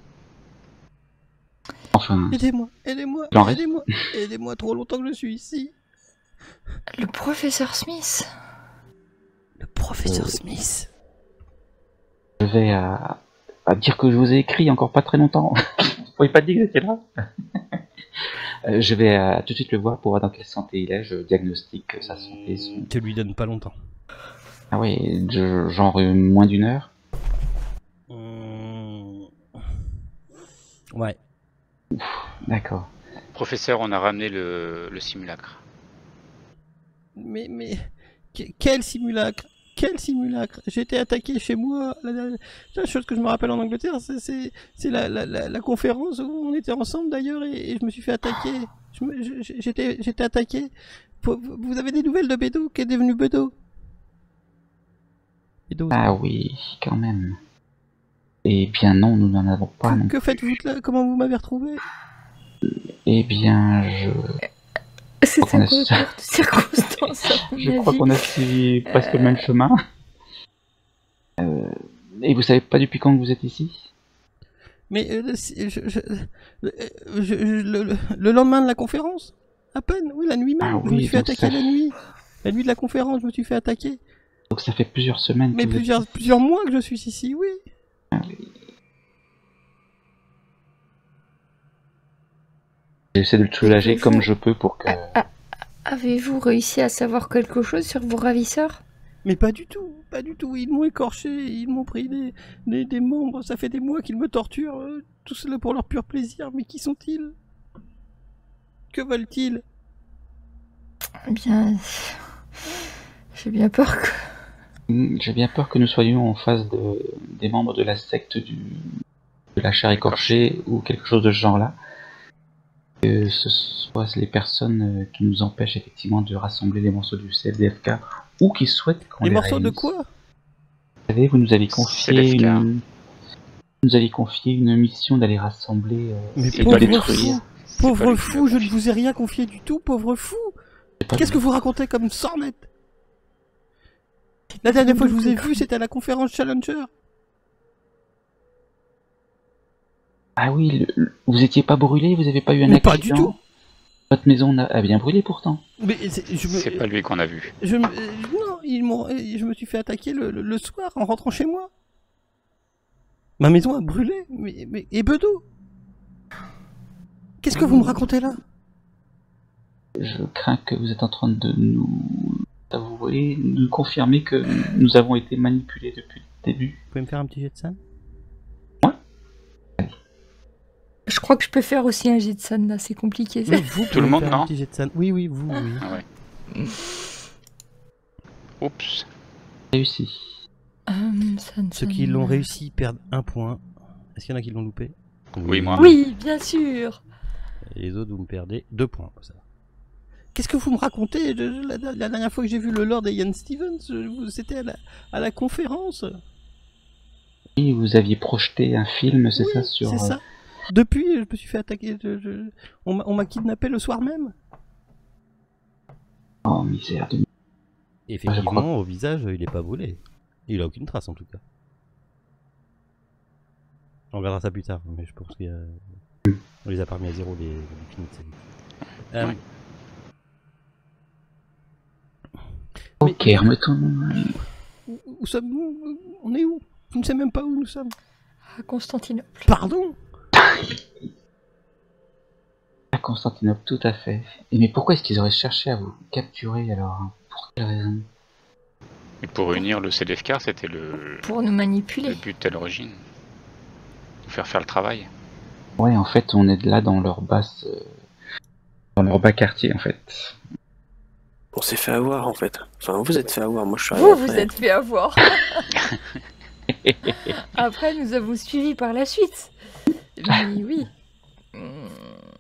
Enfin, Aidez-moi, aidez-moi, Il en reste aidez-moi, aidez-moi, trop longtemps que je suis ici. Le professeur Smith. Le professeur Euh, Smith. je vais à, à dire que je vous ai écrit encore pas très longtemps. Vous pouvez pas dire que j'étais là. Euh, je vais euh, tout de suite le voir pour voir dans quelle santé il est. Je diagnostique sa santé. Son... Tu lui donnes pas longtemps. Ah oui, je- genre euh, moins d'une heure. Hum, Ouais. D'accord. Professeur, on a ramené le, le simulacre. Mais, mais, que- quel simulacre? Quel simulacre? J'ai été attaqué chez moi. La, la- la chose que je me rappelle en Angleterre, c'est- c'est c'est la, la, la, la conférence où on était ensemble d'ailleurs et, et je me suis fait attaquer. Je me- je- J'étais j'étais attaqué. Vous vous avez des nouvelles de Bédo? Qui est devenu Bédo? Bédo, Ah oui, quand même. Eh bien non, nous n'en avons pas. non. que, que faites-vous là? Comment vous m'avez retrouvé? Eh bien, je, C'est qu'on un a- concours de circonstances. à mon je crois avis. qu'on a suivi presque le même chemin. Euh, et vous savez pas depuis quand que vous êtes ici? Mais euh, le- si- je- je- le, euh, je- je- le- le- le lendemain de la conférence? À peine, oui, la nuit même. Ah je me oui, suis fait donc attaquer ça- la nuit. La nuit de la conférence, je me suis fait attaquer. Donc ça fait plusieurs semaines Mais que vous êtes plusieurs, ici. plusieurs mois que je suis ici, oui. J'essaie de le soulager Vous- comme je peux pour que... Ah, ah, avez-vous réussi à savoir quelque chose sur vos ravisseurs? Mais pas du tout, pas du tout. Ils m'ont écorché, ils m'ont pris des, des, des membres. Ça fait des mois qu'ils me torturent. euh, Tout cela pour leur pur plaisir. Mais qui sont-ils? Que veulent-ils? Eh bien, j'ai bien peur que... Hmm, J'ai bien peur que nous soyons en face de, des membres de la secte du, de la chair écorchée ou quelque chose de ce genre-là. Que ce soit les personnes euh, qui nous empêchent effectivement de rassembler les morceaux du C F D F K ou qui souhaitent qu'on Les les morceaux de réalise. quoi? Vous savez, vous nous avez confié C F D F K. une... Vous nous avez confié une mission d'aller rassembler euh, Mais et de pauvre détruire. fou, C'est pas pauvre lui qui fou, l'a je ne confié. vous ai rien confié du tout, pauvre fou. C'est pas Qu'est-ce que vous racontez comme sornette? La dernière fois que je vous ai vu, c'était à la conférence Challenger. Ah oui, le- le- vous étiez pas brûlé, vous avez pas eu un Mais accident. pas du tout. Votre maison a, a bien brûlé pourtant. Mais c'est- je me, C'est pas lui qu'on a vu. je me, euh, non, ils m'ont, euh, je me suis fait attaquer le, le- le soir en rentrant chez moi. Ma maison a brûlé, mais, mais et Bedeau. Qu'est-ce que vous me racontez là? Je crains que vous êtes en train de nous avouer, de nous confirmer que nous avons été manipulés depuis le début. Vous pouvez me faire un petit jet de scène? Je crois que je peux faire aussi un jet de scène, là, c'est compliqué. ça. Oui, vous Tout le pouvez monde, faire un non petit jet de scène. Oui, oui, vous, oui. Ah ouais. Oups. Réussi. Hum, scène, Ceux scène. qui l'ont réussi perdent un point. Est-ce qu'il y en a qui l'ont loupé? Oui, moi. Oui, bien sûr. Et les autres, vous me perdez deux points. Ça. Qu'est-ce que vous me racontez? Je- je- la, la dernière fois que j'ai vu le Lord et Ian Stevens, je- vous- c'était à la, à la conférence. Oui, vous aviez projeté un film, c'est Oui, ça, sur... c'est ça. Depuis, je me suis fait attaquer. je- je- On m'a on m'a kidnappé le soir même. Oh, misère de... Effectivement, je crois. au visage, il est pas brûlé. Il a aucune trace en tout cas. On verra ça plus tard, mais je pense qu'on les a pas remis à zéro les, les films de série. Euh, Ouais. Ok, remettons... où, où sommes-nous? On est où? Je ne sais même pas où nous sommes. À Constantinople. Pardon? À Constantinople, tout à fait. Et mais pourquoi est-ce qu'ils auraient cherché à vous capturer alors? Pour quelle raison? Et pour réunir le C D F K, c'était le, Pour nous manipuler. le but à l'origine. Nous faire faire le travail. Ouais, en fait, on est là dans leur basse... euh, dans leur bas quartier, en fait. On s'est fait avoir en fait. Enfin, vous êtes fait avoir, moi je suis Vous, arrivé vous après. êtes fait avoir. Après, nous avons suivi par la suite. Mais oui. Hum,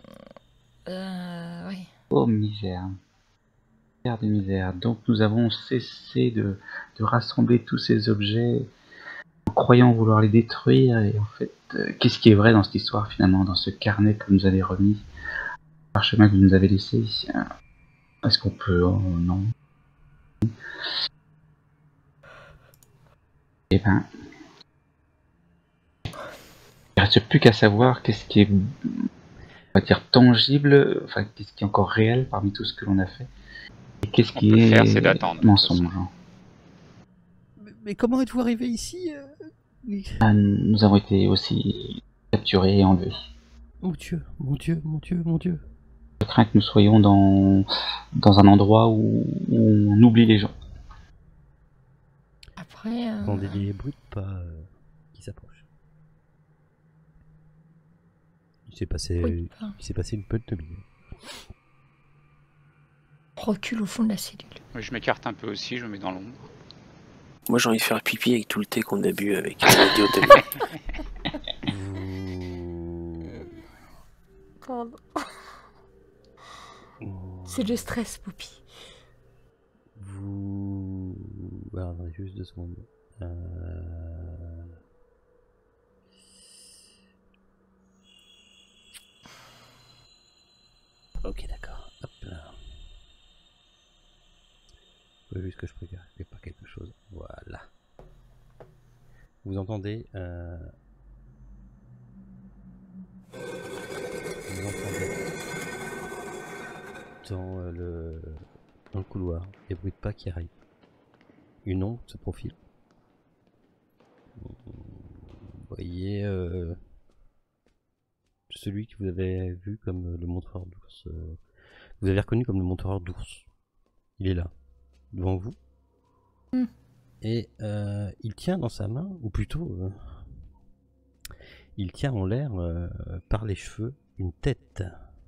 Euh, oui. Oh, misère. Misère de misère. Donc, nous avons cessé de, de rassembler tous ces objets en croyant vouloir les détruire. Et en fait, euh, qu'est-ce qui est vrai dans cette histoire, finalement, dans ce carnet que vous nous avez remis, le parchemin que vous nous avez laissé? euh, Est-ce qu'on peut... oh, non. Eh ben... Il ne reste plus qu'à savoir qu'est-ce qui est, on va dire, tangible, enfin, qu'est-ce qui est encore réel parmi tout ce que l'on a fait, et qu'est-ce qu'on qui peut est faire, c'est d'attendre, de toute mensonge. Mais, mais comment êtes-vous arrivé ici? euh Ah, nous avons été aussi capturés et enlevés. Mon Dieu, mon Dieu, mon Dieu, mon Dieu. Je crains que nous soyons dans, dans un endroit où, où on oublie les gens. Après. euh, Attendez des bruits de pas euh, qui s'approchent. Il s'est passé, oui, enfin, il s'est passé une petite minute. recule au fond de la cellule. Oui, je m'écarte un peu aussi, je me mets dans l'ombre. Moi j'ai envie de faire pipi avec tout le thé qu'on a bu avec euh, Guillaume Telu. Vous... Pardon. C'est le stress, Poupie. Vous... Alors, attendez juste deux secondes. Euh... Ok, d'accord. Hop là. Faut juste que je prépare quelque chose. Voilà. Vous entendez euh... Vous entendez dans euh, le dans le couloir des bruits de pas qui arrivent. une ombre se profile. Vous voyez euh, celui que vous avez vu comme le montreur d'ours. Euh, vous avez reconnu comme le montreur d'ours. Il est là, devant vous. Mm. Et euh, il tient dans sa main, ou plutôt, euh, il tient en l'air euh, par les cheveux une tête.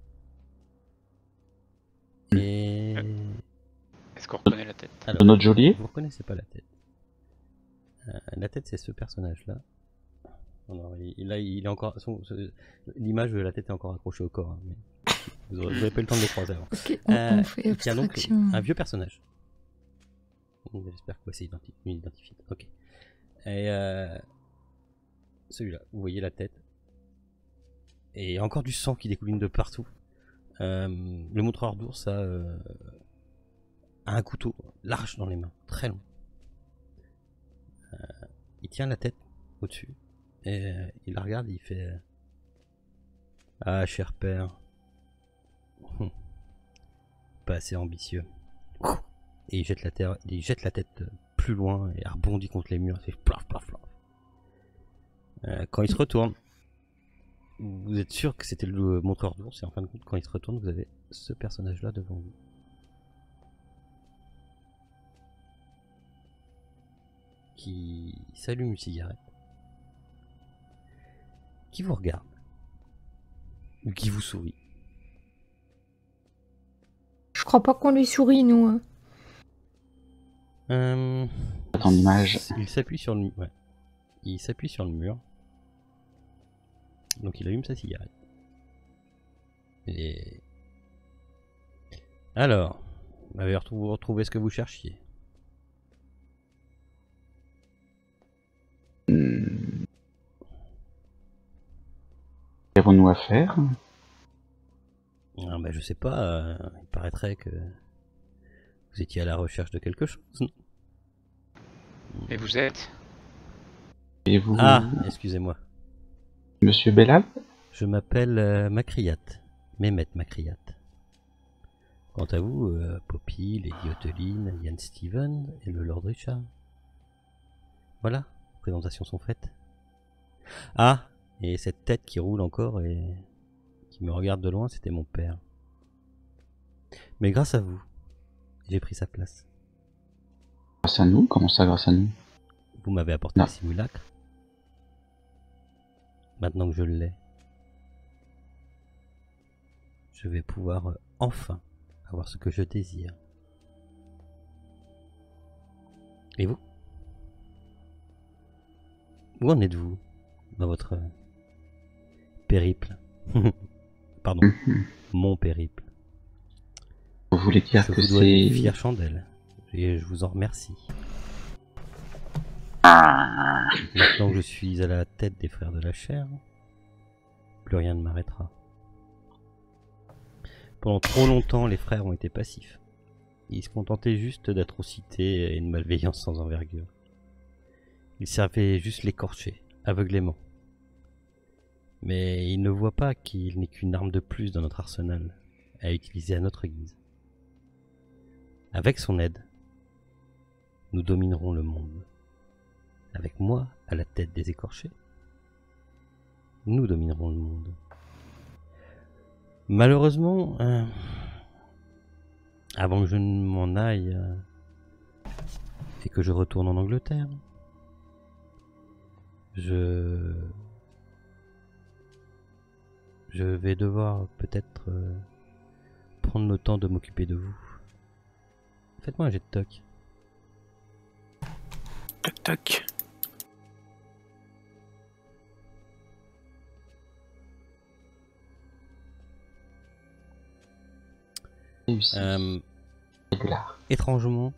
Et Est-ce qu'on reconnaît la tête? alors, De notre geôlier? vous reconnaissez pas la tête. Euh, la tête, c'est ce personnage-là. Alors, il, là, il est encore. son- ce- L'image de la tête est encore accrochée au corps. hein, mais vous n'avez pas eu le temps de les croiser avant. Ok, on, Euh, on fait il tient donc abstraction. un vieux personnage. J'espère que c'est identi- identifié. Ok. Et euh, celui-là, vous voyez la tête. Et encore du sang qui découline de partout. Euh, le montreur d'ours a, euh, a un couteau large dans les mains, très long. Euh, il tient la tête au-dessus. Et euh, il la regarde et il fait euh, ah, cher père. Hum. Pas assez ambitieux. Et il jette la, terre, il jette la tête plus loin et rebondit contre les murs. Il fait plaf, plaf, plaf. Euh, quand il se retourne, vous êtes sûr que c'était le montreur d'ours. Et en fin de compte, quand il se retourne, vous avez ce personnage-là devant vous. Qui s'allume une cigarette. Qui vous regarde. Ou qui vous sourit. Je crois pas qu'on lui sourit, nous. hein. Euh, Ton image. Il s'appuie sur le, ouais. Il s'appuie sur le mur. Donc il allume sa cigarette. Et alors, vous avez retrouvé, vous retrouvez ce que vous cherchiez. Hmm. Qu'avons-nous à faire? Ah bah, je sais pas. euh, il paraîtrait que vous étiez à la recherche de quelque chose. non Et vous êtes? Et vous, Ah, excusez-moi. Monsieur Bellal? Je m'appelle euh, Macriat. Mehmet Macriat. Quant à vous, euh, Poppy, Lady Otteline, Ian Steven et le Lord Richard. Voilà, les présentations sont faites. Ah, et cette tête qui roule encore et qui me regarde de loin, c'était mon père. Mais grâce à vous, j'ai pris sa place. Grâce à nous? Comment ça, grâce à nous? Vous m'avez apporté Non. le simulacre. Maintenant que je l'ai, je vais pouvoir euh, enfin avoir ce que je désire. Et vous? Où en êtes-vous dans votre euh, périple? Pardon, Mhm. mon périple. Vous voulez dire Je que vous dois une c'est... fière chandelle et je vous en remercie. Maintenant que je suis à la tête des frères de la chair, plus rien ne m'arrêtera. Pendant trop longtemps, les frères ont été passifs. Ils se contentaient juste d'atrocités et de malveillance sans envergure. Ils servaient juste l'écorché, aveuglément. Mais ils ne voient pas qu'il n'est qu'une arme de plus dans notre arsenal, à utiliser à notre guise. Avec son aide, nous dominerons le monde. Avec moi à la tête des écorchés, nous dominerons le monde. Malheureusement, euh, avant que je ne m'en aille euh, et que je retourne en Angleterre, je je vais devoir peut-être euh, prendre le temps de m'occuper de vous. Faites-moi un jet de toc. Toc toc. réussi? Euh, Régular. étrangement,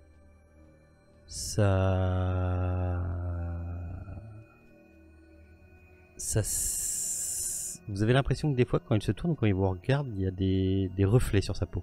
ça... ça... s- Vous avez l'impression que des fois, quand il se tourne, quand il vous regarde, il y a des, des reflets sur sa peau.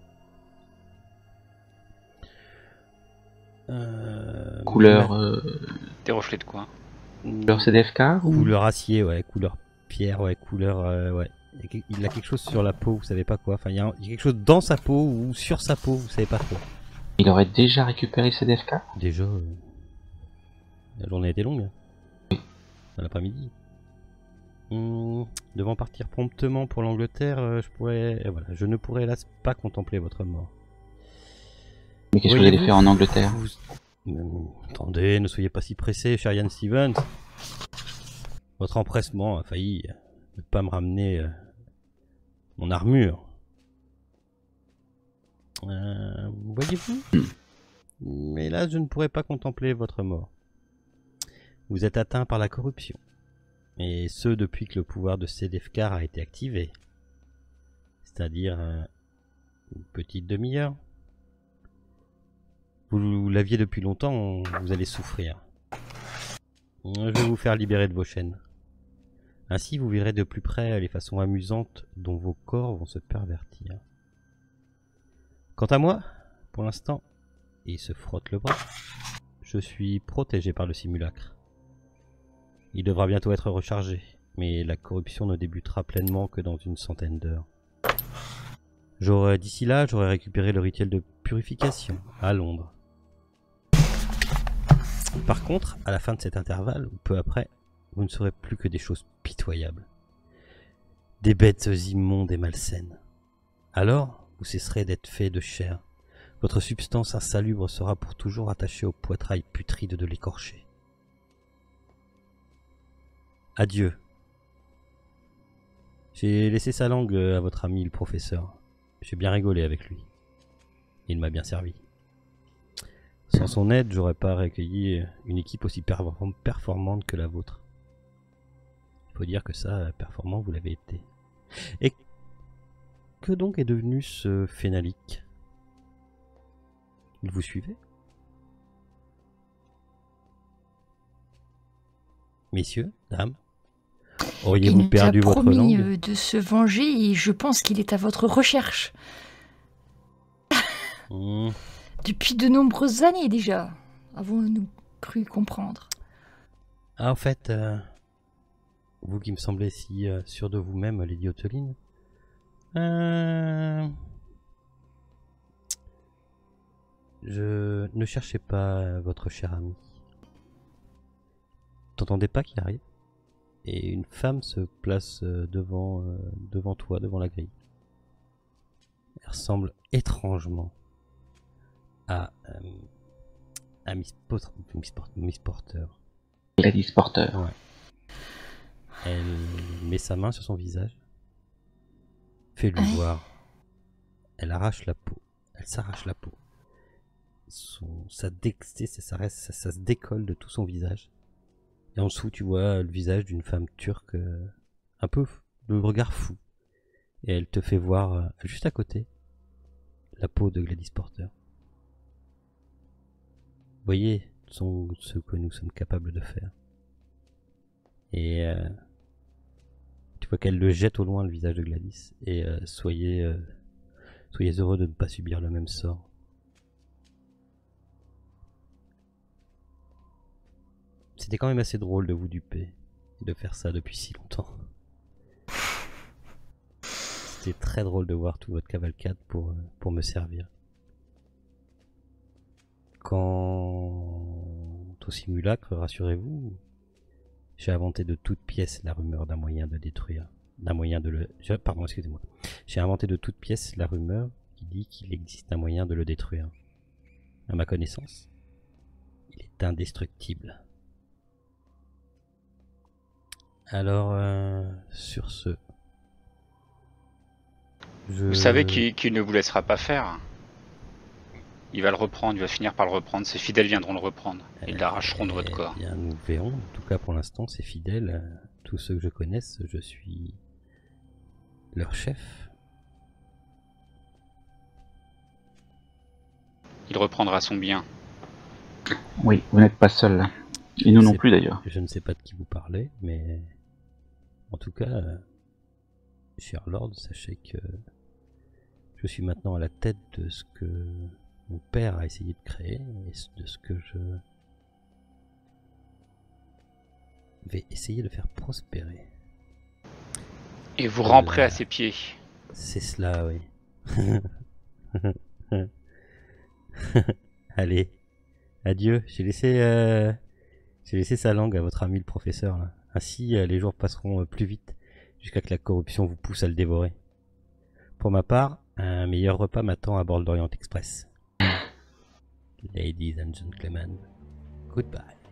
Euh, Couleur, euh, Des reflets de quoi? couleur C D F K ou... Couleur acier, ouais, couleur pierre, ouais, couleur, euh, ouais. Il y a que- Il a quelque chose sur la peau, vous savez pas quoi. Enfin, il y a, un- il y a quelque chose dans sa peau ou sur sa peau, vous savez pas trop. Il Il aurait déjà récupéré C D F K? Déjà, euh, la journée a été longue. Oui. À l'après-midi. Hum, devant partir promptement pour l'Angleterre, euh, je pourrais, euh, voilà, je ne pourrais hélas pas contempler votre mort. Mais qu'est-ce que vous allez faire en Angleterre? vous... euh, Attendez, ne soyez pas si pressé, cher Ian Stevens. Votre empressement a failli ne pas me ramener euh, mon armure. Euh, Voyez-vous? Mais là, je ne pourrais pas contempler votre mort. Vous êtes atteint par la corruption. Et ce, depuis que le pouvoir de Sedefkar a été activé. C'est-à-dire euh, une petite demi-heure. Vous l'aviez depuis longtemps, vous allez souffrir. Je vais vous faire libérer de vos chaînes. Ainsi, vous verrez de plus près les façons amusantes dont vos corps vont se pervertir. Quant à moi, pour l'instant, il se frotte le bras, je suis protégé par le simulacre. Il devra bientôt être rechargé, mais la corruption ne débutera pleinement que dans une centaine d'heures. J'aurai, d'ici là, j'aurai récupéré le rituel de purification à Londres. Par contre, à la fin de cet intervalle, ou peu après, vous ne serez plus que des choses pitoyables. Des bêtes immondes et malsaines. Alors, vous cesserez d'être fait de chair. Votre substance insalubre sera pour toujours attachée au poitrail putride de l'écorché. Adieu. J'ai laissé sa langue à votre ami le professeur. J'ai bien rigolé avec lui. Il m'a bien servi. Sans son aide, j'aurais pas recueilli une équipe aussi performante que la vôtre. Il faut dire que ça, performant, vous l'avez été. Et que donc est devenu ce Phénalique? Il vous suivait? Messieurs, dames, auriez-vous perdu votre langue? Il nous a promis de se venger et je pense qu'il est à votre recherche. Mmh. Depuis de nombreuses années déjà, avons-nous cru comprendre. Ah, en fait, euh, vous qui me semblez si euh, sûr de vous-même, Lady Ottoline, euh, je ne cherchez pas votre cher ami. T'entendais pas qu'il arrive? Et une femme se place euh, devant, euh, devant toi, devant la grille. Elle ressemble étrangement à, euh, à Miss, Pot Miss, Port Miss Porter. Gladys Porter. Ouais. Elle met sa main sur son visage. Fais-lui Ouais. voir. Elle arrache la peau. Elle s'arrache la peau. Son, ça, ça, ça, reste, ça, ça se décolle de tout son visage. Et en dessous, tu vois le visage d'une femme turque, euh, un peu de regard fou. Et elle te fait voir, euh, juste à côté, la peau de Gladys Porter. Vous voyez son, ce que nous sommes capables de faire. Et euh, tu vois qu'elle le jette au loin, le visage de Gladys. Et euh, soyez, euh, soyez heureux de ne pas subir le même sort. C'était quand même assez drôle de vous duper et de faire ça depuis si longtemps. C'était très drôle de voir toute votre cavalcade pour, pour me servir. Quant au simulacre, rassurez-vous, j'ai inventé de toutes pièces la rumeur d'un moyen de détruire, d'un moyen de le... Je, pardon, excusez-moi. J'ai inventé de toutes pièces la rumeur qui dit qu'il existe un moyen de le détruire. À ma connaissance, il est indestructible. Alors, euh, sur ce... Je... Vous savez qu'il qu'il ne vous laissera pas faire. Il va le reprendre, il va finir par le reprendre. Ses fidèles viendront le reprendre. Ils l'arracheront de votre corps. Eh bien, nous verrons. En tout cas, pour l'instant, ces fidèles, euh, tous ceux que je connaisse, je suis leur chef. Il reprendra son bien. Oui, vous n'êtes pas seul là. Et nous Je non sais- plus d'ailleurs. Je ne sais pas de qui vous parlez, mais en tout cas, euh, cher Lord, sachez que je suis maintenant à la tête de ce que mon père a essayé de créer et de ce que je vais essayer de faire prospérer. Et vous Voilà. ramperez à ses pieds. C'est cela, oui. Allez, adieu. J'ai laissé, euh... j'ai laissé sa langue à votre ami le professeur. Là. Ainsi, euh, les jours passeront euh, plus vite, jusqu'à que la corruption vous pousse à le dévorer. Pour ma part, un meilleur repas m'attend à bord de l'Orient Express. Ladies and gentlemen, goodbye.